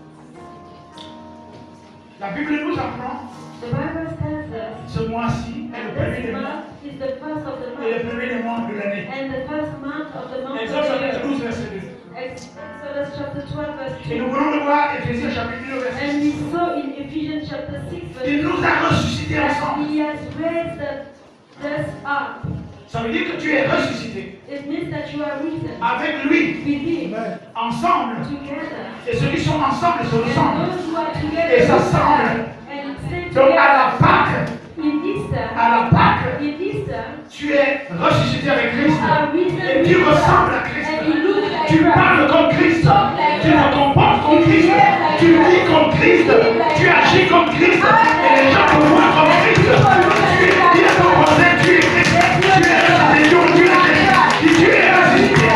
La Bible nous apprend The Bible tells us ce mois-ci est le premier this des mois month is the first of the et le month premier des mois de l'année. and the first month of the month of Exode the chapitre year. 12, verset 2. Exodus chapter 12 verse Et 2. nous voulons le voir, Éphésiens chapitre 2, verset And 6. we saw in Ephesians chapter 6 verse Il 2 nous a ressuscités that ensemble. he has raised us up. Ça veut dire que tu es ressuscité It means that you are risen avec lui, with him ensemble. together. Et ceux qui sont ensemble se And ressemblent. those who are together Et s'assemblent. and stay Donc à la together Pâque, in Easter, à la Pâque, tu es ressuscité avec Christ. Et tu ressembles à Christ. Tu parles comme Christ. Tu te comportes comme Christ. Tu vis comme Christ. Tu agis comme Christ. Et les gens te voient comme Christ. Tu es dit à ton voisin, tu es Christ. Tu es ressuscité. Tu es Christ. Tu es ressuscité.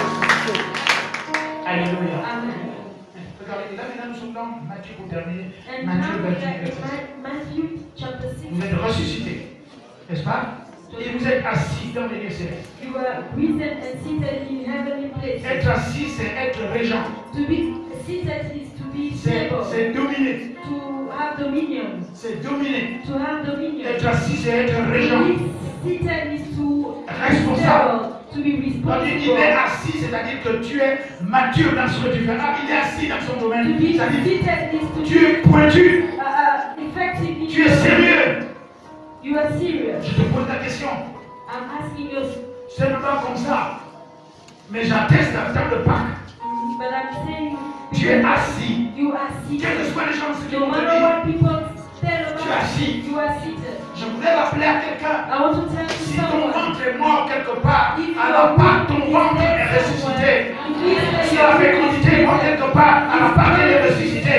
Alléluia. Amen. Regardez, là maintenant nous sommes dans Matthieu pour terminer. And Matthieu now we 28, are verset 6. in Matthew chapter 6. Vous êtes ressuscités, n'est-ce pas? Et vous êtes assis dans les lieux célestes. You are risen and seated in heavenly places. Être assis, c'est être régent. To be seated is to be C'est stable, dominer. to have dominion. C'est dominer. To have dominion. Être assis, c'est être To régent. be seated is to Responsable. stable, to be Quand il est responsible. assis, c'est-à-dire que tu es mature dans ce que tu fais. Ah, il est assis dans son To domaine. be C'est-à-dire seated is to tu es pointu. effective. in Tu es your- sérieux. You are serious. Je te pose la question. I'm asking you, C'est pas comme ça. Mais j'atteste la table de Pâques. but I'm saying Tu es assis. you are Quels que seated. soient les gens qui No vont te matter dire, what people tell tu es about assis. you, you are seated. Je voudrais rappeler à quelqu'un. I want to tell you Si ton someone. ventre est mort quelque part, If à your la Pâque, womb ton is ventre dead est ressuscité. somewhere, Si la fécondité est morte quelque part, à la Pâque, elle est ressuscitée.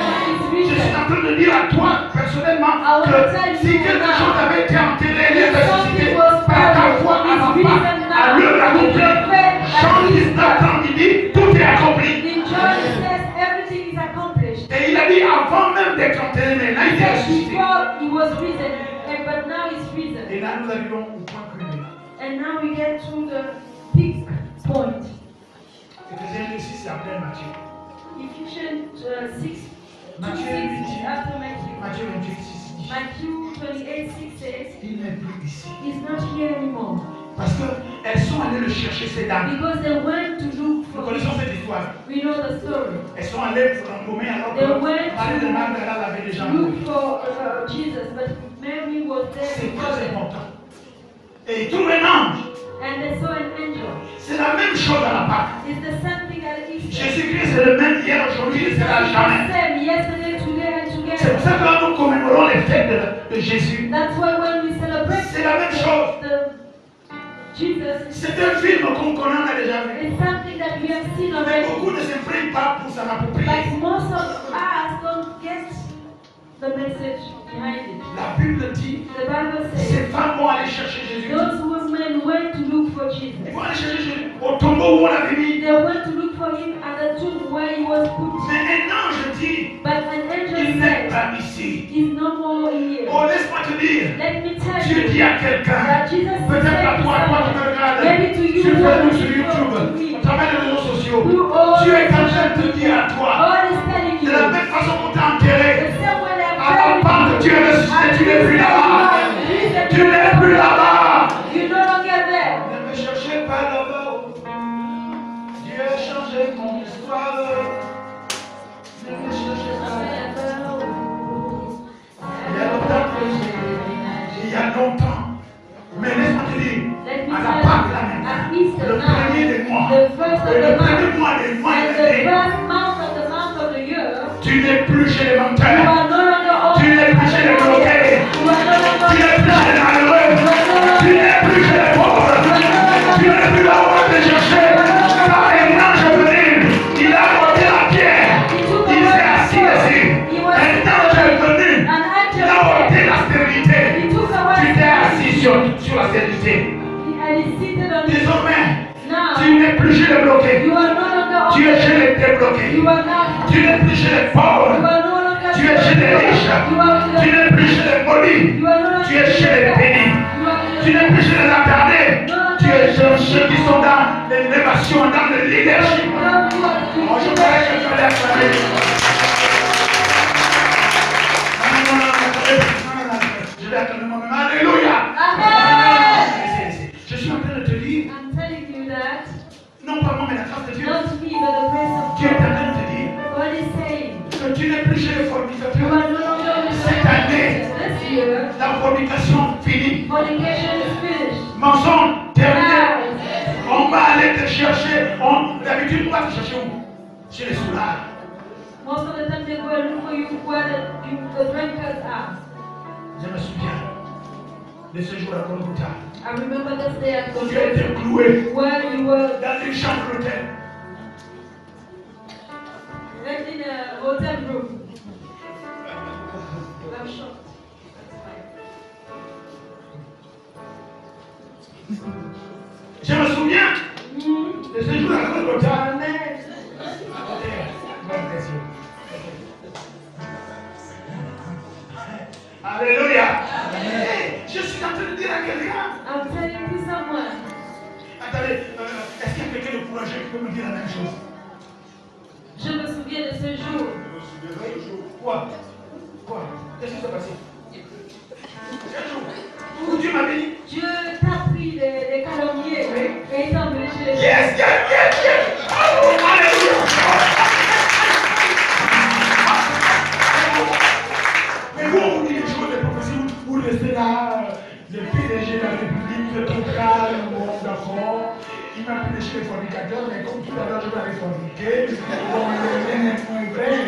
Je suis en train de dire à toi, personnellement, que si quelque chose avait été enterré, elle est ressuscitée. Par ta foi à la Pâque, à l'heure accomplie. Jean 19 ans, il dit, tout est accompli. In John it says everything is accomplished. Et il a dit, avant même d'être enterré, mais là, il est ressuscité. Before he was risen, but now he's risen. Et là, nous arrivons au point culminant. And now we get to the peak point. Éphésiens 6, c'est après Matthieu. Ephesians 6, Matthieu 6 28, after Matthew. Matthieu 28, 6 dit, Matthew 28:6 says, il n'est plus ici. he's not here anymore. Parce qu'elles sont allées le chercher, ces dames. Because they went to look Nous for connaissons him. cette histoire. We know the story. Elles sont allées pour l'embaumer alors They que went Marie de to Magdala l'avait déjà embaumé. look for Jesus, but Mary was there C'est before très them. important. Et ils trouvent un ange. And they saw an angel. C'est la même chose à la Pâque. It's the same thing at Easter. Jésus-Christ est le même hier, aujourd'hui, il sera jamais. Same yesterday, today, and C'est pour together. ça que quand nous commémorons les fêtes de Jésus, That's why when we celebrate c'est la même chose. the Jesus, C'est un film qu'on connaît, on a déjà vu. it's something that we have seen Mais already. beaucoup ne s'impriment pas pour s'en approprier. But most of us don't get the message behind it. La Bible dit, The Bible says ces femmes vont aller chercher Jésus. those women went to look for Jesus. Ils vont aller chercher Jésus au tombeau où on l'avait mis. They went to look for him at the tomb where he was put. Mais un ange dit, But an angel il n'est said, pas ici. he's no more here. Oh, laisse-moi te dire, Let me tell Dieu you dit à quelqu'un, that Jesus peut-être said à to toi qui me someone, regarde, maybe to you tu who fais are nous sur looking YouTube, for à me. travers les réseaux sociaux. Who all Dieu est en train de te dire à toi, God is telling de you, la même façon qu'on t'a enterré, the same way they à la part de are Dieu buried ressuscité, you, tu n'es plus là-bas. Tu n'es plus là-bas. you're no longer there. Ne me cherchez pas là-bas. Dieu a changé mon histoire. Ne me cherchez pas. Il y a longtemps que il y a longtemps. Mais laisse-moi te dire, Let me à la tell Pâque you, là at maintenant, Easter le now, premier des mois, the first of le the premier month, mois des mois and de the l'année, first month of the year, tu n'es plus chez les you menteurs. are no longer all Tu n'es plus chez les bloqués. You are no longer Tu n'es plus chez les malheureux. Tu n'es plus chez les pauvres. Tu n'es plus là où on te chercher. Car un ange est venu. Il a ôté la pierre. Il s'est assis dessus. Un ange est venu. Il a ôté la stérilité. He took Tu away t'es assis sur la stérilité. and he's seated on it. Désormais, Now, tu n'es plus chez les bloqués. you are no longer Tu es chez les débloqués. You are not. Tu n'es plus chez les You pauvres. are no longer. Tu es chez les riches. You are Tu n'es plus chez les maudits. You are no longer. Tu es chez les bénis. You are Tu n'es plus chez les attardés. Tu es chez ceux qui sont dans l'élévation, dans le leadership. Oh, je croyais que tu allais acclamer. Non. Je vais acclamer moi-même. Alléluia. Amen. Je suis en train de te dire, I'm telling you that non pas moi, mais la grâce de Dieu. not me, but the grace of Dieu est en God. train de te dire God is saying que tu n'es plus chez les you fornicateurs. are no longer with Cette année, this year. la fornication finie. Fornication is finished. Mensonge terminé. Now, On va aller te chercher. D'habitude, on va te chercher où? Chez les soulards. most of the time they go and look for you where the drinkers are. Je me souviens de ce jour à Golgotha. I remember this day at Quand tu as été Golgotha cloué where you were dans une chambre d'hôtel. right in a hotel room. I'm shocked. Je me souviens de ce jour à Golgotha. Amen. Alléluia. Je suis en train de dire à quelqu'un. I'm telling you someone. Attendez, est-ce qu'il y a quelqu'un de courageux qui peut me dire la même chose? Je me souviens de ce jour. Quoi? Qu'est-ce qui s'est passé? Quel jour? Où Dieu m'a béni? Dieu t'a pris les calomniers et il t'a emmené chez les Yes. Oh, alléluia. Mais vous, on dit les choses, les prophéties, vous restez là, le PDG de la République, le tout calme, bon, d'accord. Il m'a pris chez les fornicateurs, mais comme tout à l'heure, je vais aller forniquer. Bon, le n'est pas vrai.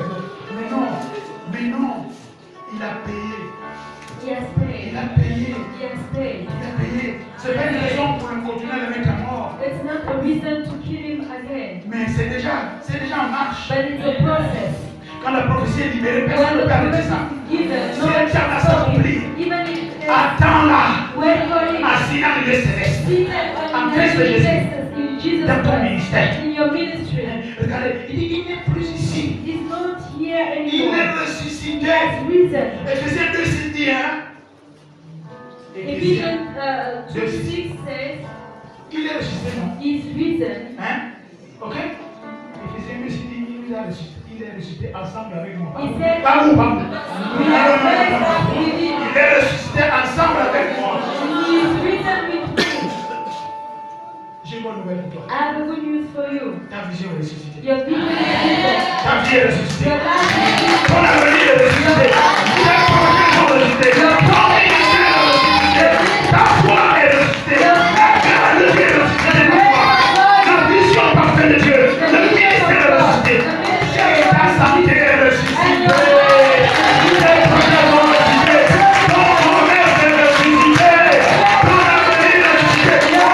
Mais non, il a payé. He has paid. Il a payé. He has paid. Il a payé. C'est pas une raison pour le continuer à le mettre à mort. It's not a reason to kill him again, Mais c'est déjà en marche. but it's a process. Quand la prophétie est libérée, personne ne When peut the arrêter ça. prophecy is given, Si no one elle tient can à stop s'accomplir, it. Even if it's attends-la. wait for him. Assis dans les célestes. Seated En on Christ the Jésus. places in Jesus Dans ton Christ, ministère. in your ministry. Regardez, il dit il n'est plus ici. He's not here Il anymore. est ressuscité. There's reason. Éphésiens 2:6 dit, hein? Ephesians 2:6 says Il est ressuscité, non? he's risen. Hein? Ok? Éphésiens 2:6 dit il est ressuscité. Il est ressuscité ensemble avec moi. He said, Pas vous, pas vous. we are raised up with him. Il est ressuscité ensemble avec moi. He is risen with me. J'ai une bonne nouvelle pour toi. I have a good news for you. Ta vision est ressuscitée. Your vision is risen. Ta vie est ressuscitée. Your life is risen. Ton avenir est ressuscité. Tes projets sont ressuscités. Ton ministère est ressuscité. Ta foi est ressuscitée. La grâce de Dieu est ressuscitée de toi. La vision parfaite de Dieu. Le ministère est ressuscité. Ta santé est ressuscitée. Tes projets sont ressuscités. Ton commerce est ressuscité. Ton avenir est ressuscité.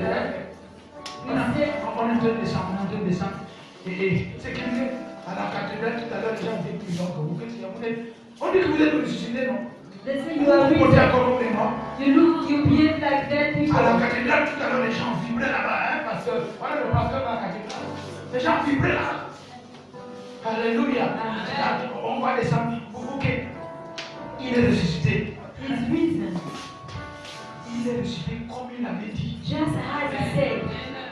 On est en train de descendre, Et c'est qu'il est à la cathédrale tout à l'heure, les gens ont dit donc vous on dit que vous êtes ressuscité, non? They say you are Vous risen. encore les morts. You behave like dead people. À la cathédrale tout à l'heure, les gens vibraient là-bas, hein, parce que voilà le pasteur de la cathédrale. Les gens vibraient là. Alléluia. On va descendre. Ok. Il est ressuscité. He's risen. Il est ressuscité comme il avait dit. Just as he said.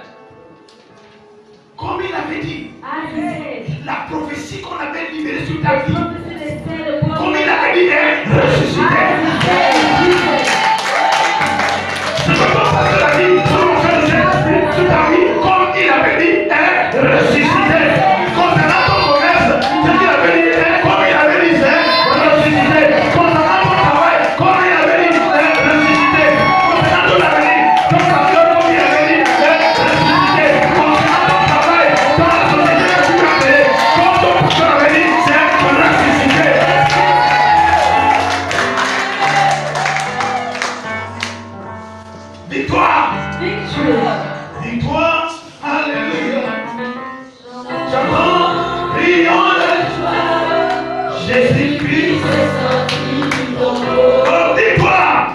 Comme il avait dit. As he said. La prophétie qu'on avait libérée sur ta The vie. prophecy they said upon Comme il you. avait dit, est ressuscité. As he said, Jesus. Ce que ton pasteur a dit, ce que mon frère disait, sur ta vie, comme il avait dit, est ressuscité. Concernant ton commerce, ce qu'il avait dit, est comme il avait dit, c'est ressuscité. Concernant ton travail, comme il avait dit, est ressuscité. Concernant ton avenir, ton pasteur, comme il avait dit, est ressuscité. Concernant ton travail, dans la société que tu as créée, comme ton pasteur avait dit, c'est ressuscité. Victoire! Victory. Victoire! Alléluia! J'entends riant de joie. Jésus-Christ est sorti du tombeau. Oh, victoire!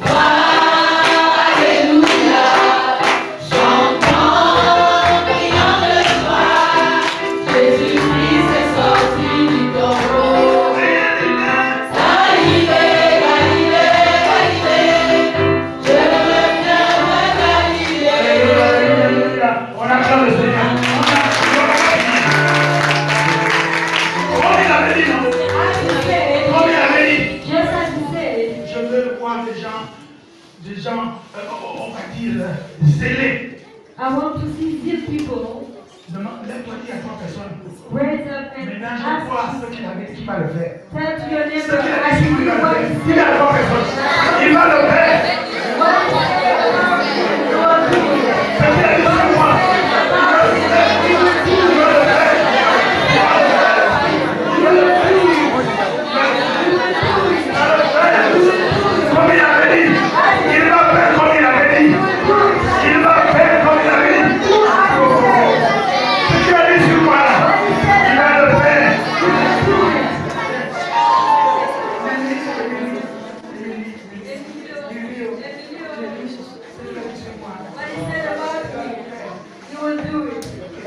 On acclame le Seigneur. Comme il avait dit, non? As he said. Comme il avait dit. Just as he said. Je veux voir des gens, on va dire, zélés. I want to see these people Lève-toi, dis à trois personnes. raise up and Maintenant, je vois ask. ce qu'il avait dit, il va le faire. Tell to your Ce neighbor, qu'il I avait dit, see il va le what faire. he Dis à said. trois personnes. Il va le faire. Ce qu'il a dit sur moi. Comme il avait dit, il va faire comme il avait dit. Il va faire comme il avait dit. Ce qu'il a dit sur moi, il va le faire. What he said about me, you will do it.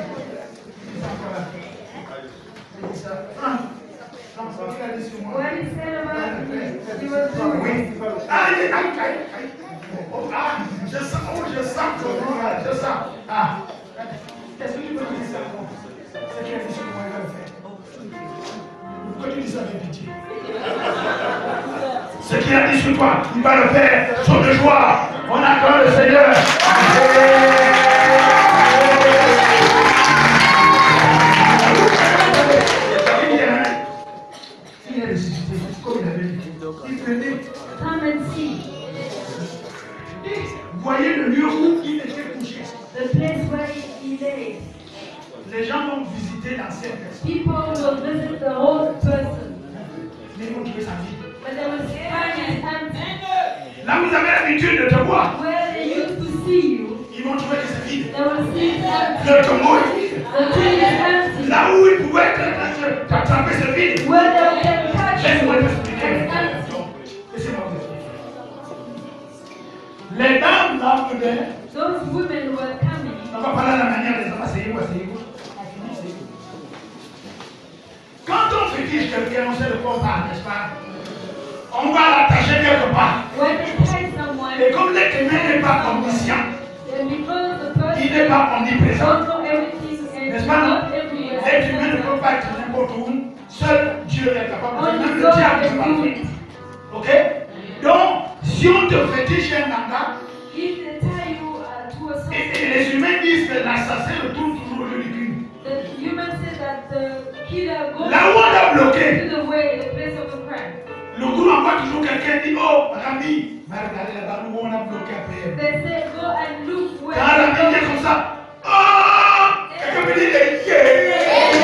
What he said about me, you will do it. Aïe, aïe, aïe, aïe. Oh, ah, je sens comment là, je sens. Ah, qu'est-ce que tu peux dire ça? C'est qu'il a dit sur moi, il va le faire. Pourquoi tu dis ça avec pitié? Ce qu'il a dit sur toi, il va le faire. Saute de joie. On acclame le Seigneur. Il est ressuscité, comme il avait dit. Il venait. Come and see Voyez le lieu où il était couché. the place where he lay. Les gens vont visiter l'ancien personne. People will visit the old person, Mais ils vont trouver sa vie. but they will find it empty. Là où vous avez l'habitude de te voir, Where they used to see you, ils vont trouver que c'est vide. they will see it empty. Le tombeau est vide. The tomb is empty. Là où ils pouvaient t'attraper ce vide. Where they can catch you, Laisse-moi t'expliquer. it's empty. Laissez-moi vous expliquer. Les dames là venaient. Those women were coming. On va parler de la manière des hommes. Asseyez-vous, asseyez-vous. Asseyez-vous. Quand on fétiche quelqu'un, on sait de quoi on parle, n'est-ce pas? On va l'attacher quelque part. When they tie someone, Et comme l'être humain n'est pas omniscient, then because the il person n'est pas omniprésent, don't know everything and n'est-ce pas? Non? not everywhere. L'être humain ne peut pas être n'importe où. Seul Dieu est capable de faire. Only Même le God diable ne peut can pas do le it. faire. Ok? Donc, si on te fétiche un mandat, If they tie you to a et something, les humains disent que l'assassin retourne toujours au lieu du crime. the human says that the killer goes Là où on a bloqué, to the way, the place of the crime. le groupe envoie toujours quelqu'un dit oh, Rami, va regarder là-bas où on a bloqué après. They say go and look where. Quand Rami est comme ça, oh, quelqu'un me dit yeah.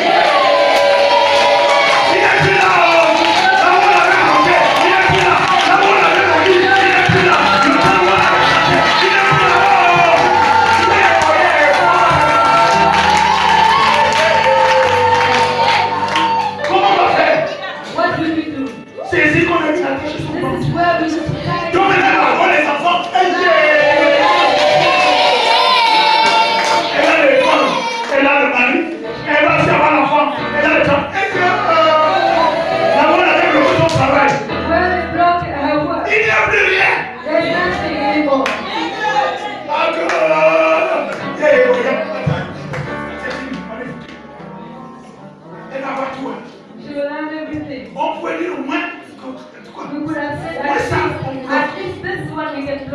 Il est plus là, là où on avait bloqué, il est plus là, là où on avait bloqué, il est plus là, le pouvoir a cherché, il est plus là.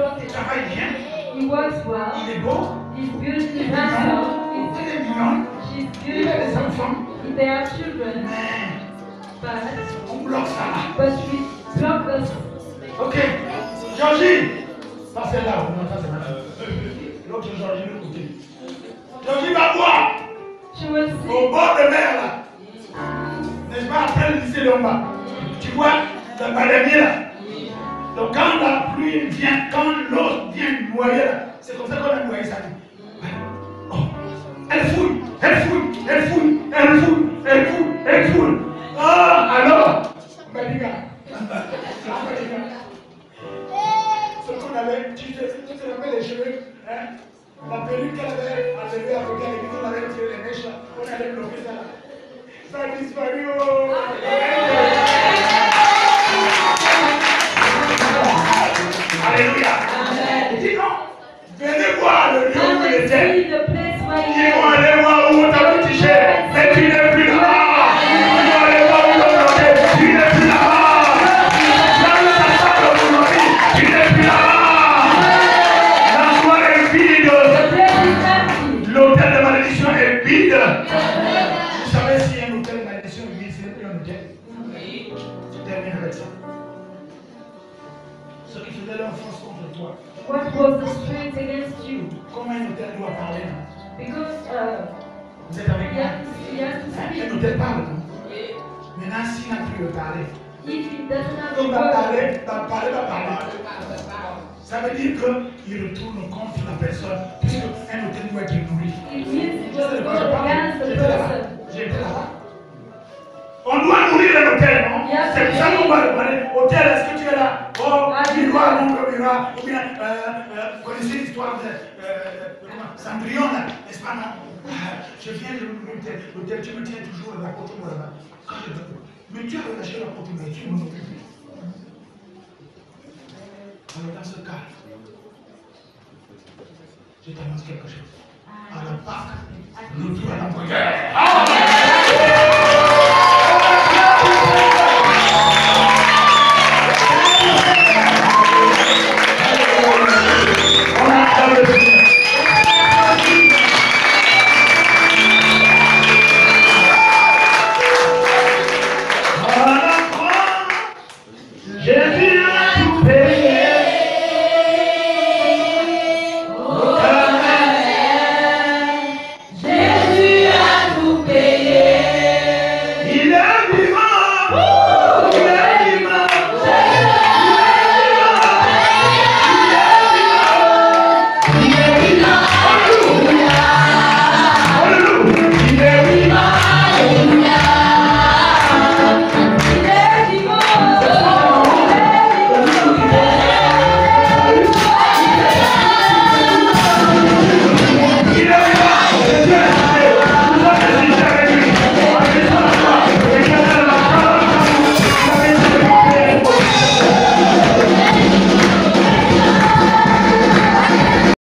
Il travaille bien. He works well. Il est beau. He's beautiful. Il est He's handsome. mignon. Il est mignon. She's Il a des beautiful. enfants. They have children. Mais But on bloque ça là. we block us. Ok. Georgie. Passez là. Non, ça c'est ma fille. L'autre Georgie de l'autre côté. Georgie va voir. She will Au see. bord de mer là. N'est-ce pas, après le lycée d'en bas. Tu vois, le palmier là. Donc quand la pluie vient, quand l'eau vient noyer là, c'est comme ça qu'on a noyé ça. Oh. Elle fouille, elle fouille, elle fouille, elle fouille, elle fouille, elle fouille. Ah, alors, Madiga. Ce qu'on avait, tu te rappelles les cheveux, hein? La perruque qu'elle avait enlevée à côté, on avait tiré les mèches là, on allait bloquer ça là. Ça a disparu. Oh. Alléluia. Il dit non. Venez voir le lieu où il était. See the place where Ils he vont aller voir où on t'a touché. Mais tu n'es plus là-bas. Ils vont aller voir où on t'a touché. Tu n'es plus là-bas. Là où ta femme aujourd'hui, tu n'es plus là-bas. La soirée est vide. The place is empty. L'hôtel de malédiction est vide. Vous savez si un hôtel de malédiction est vide, c'est plus un hôtel. Tu termines avec ça. Ce qui faisait l'enfance contre toi. What was the strength against you? Comment un hôtel doit parler? Because Vous êtes avec he moi? has to Un speak. hôtel parle. Non? Maintenant, s'il n'a plus le parler, If he doesn't have il the va word, parler, va parler, va parler. Ça veut dire qu'il retourne contre la personne, puisque un hôtel doit être nourri. it means it C'est will de go quoi je parle. against the J'étais là-bas. person. J'étais là-bas. On doit nourrir un hôtel, non? Yes. C'est pour ça qu'on va demander, hôtel, est-ce que tu es là? Oh, miroir, mon miroir. Ou bien, vous connaissez l'histoire de Cendrillon, là, n'est-ce pas, non? Je viens de l'hôtel, tu me tiens toujours la côte moi là-bas. Mais tu as relâché la côte, mais tu ne m'en plus. Alors dans ce cas, je t'annonce quelque chose. À la Pâque, retour à la prière.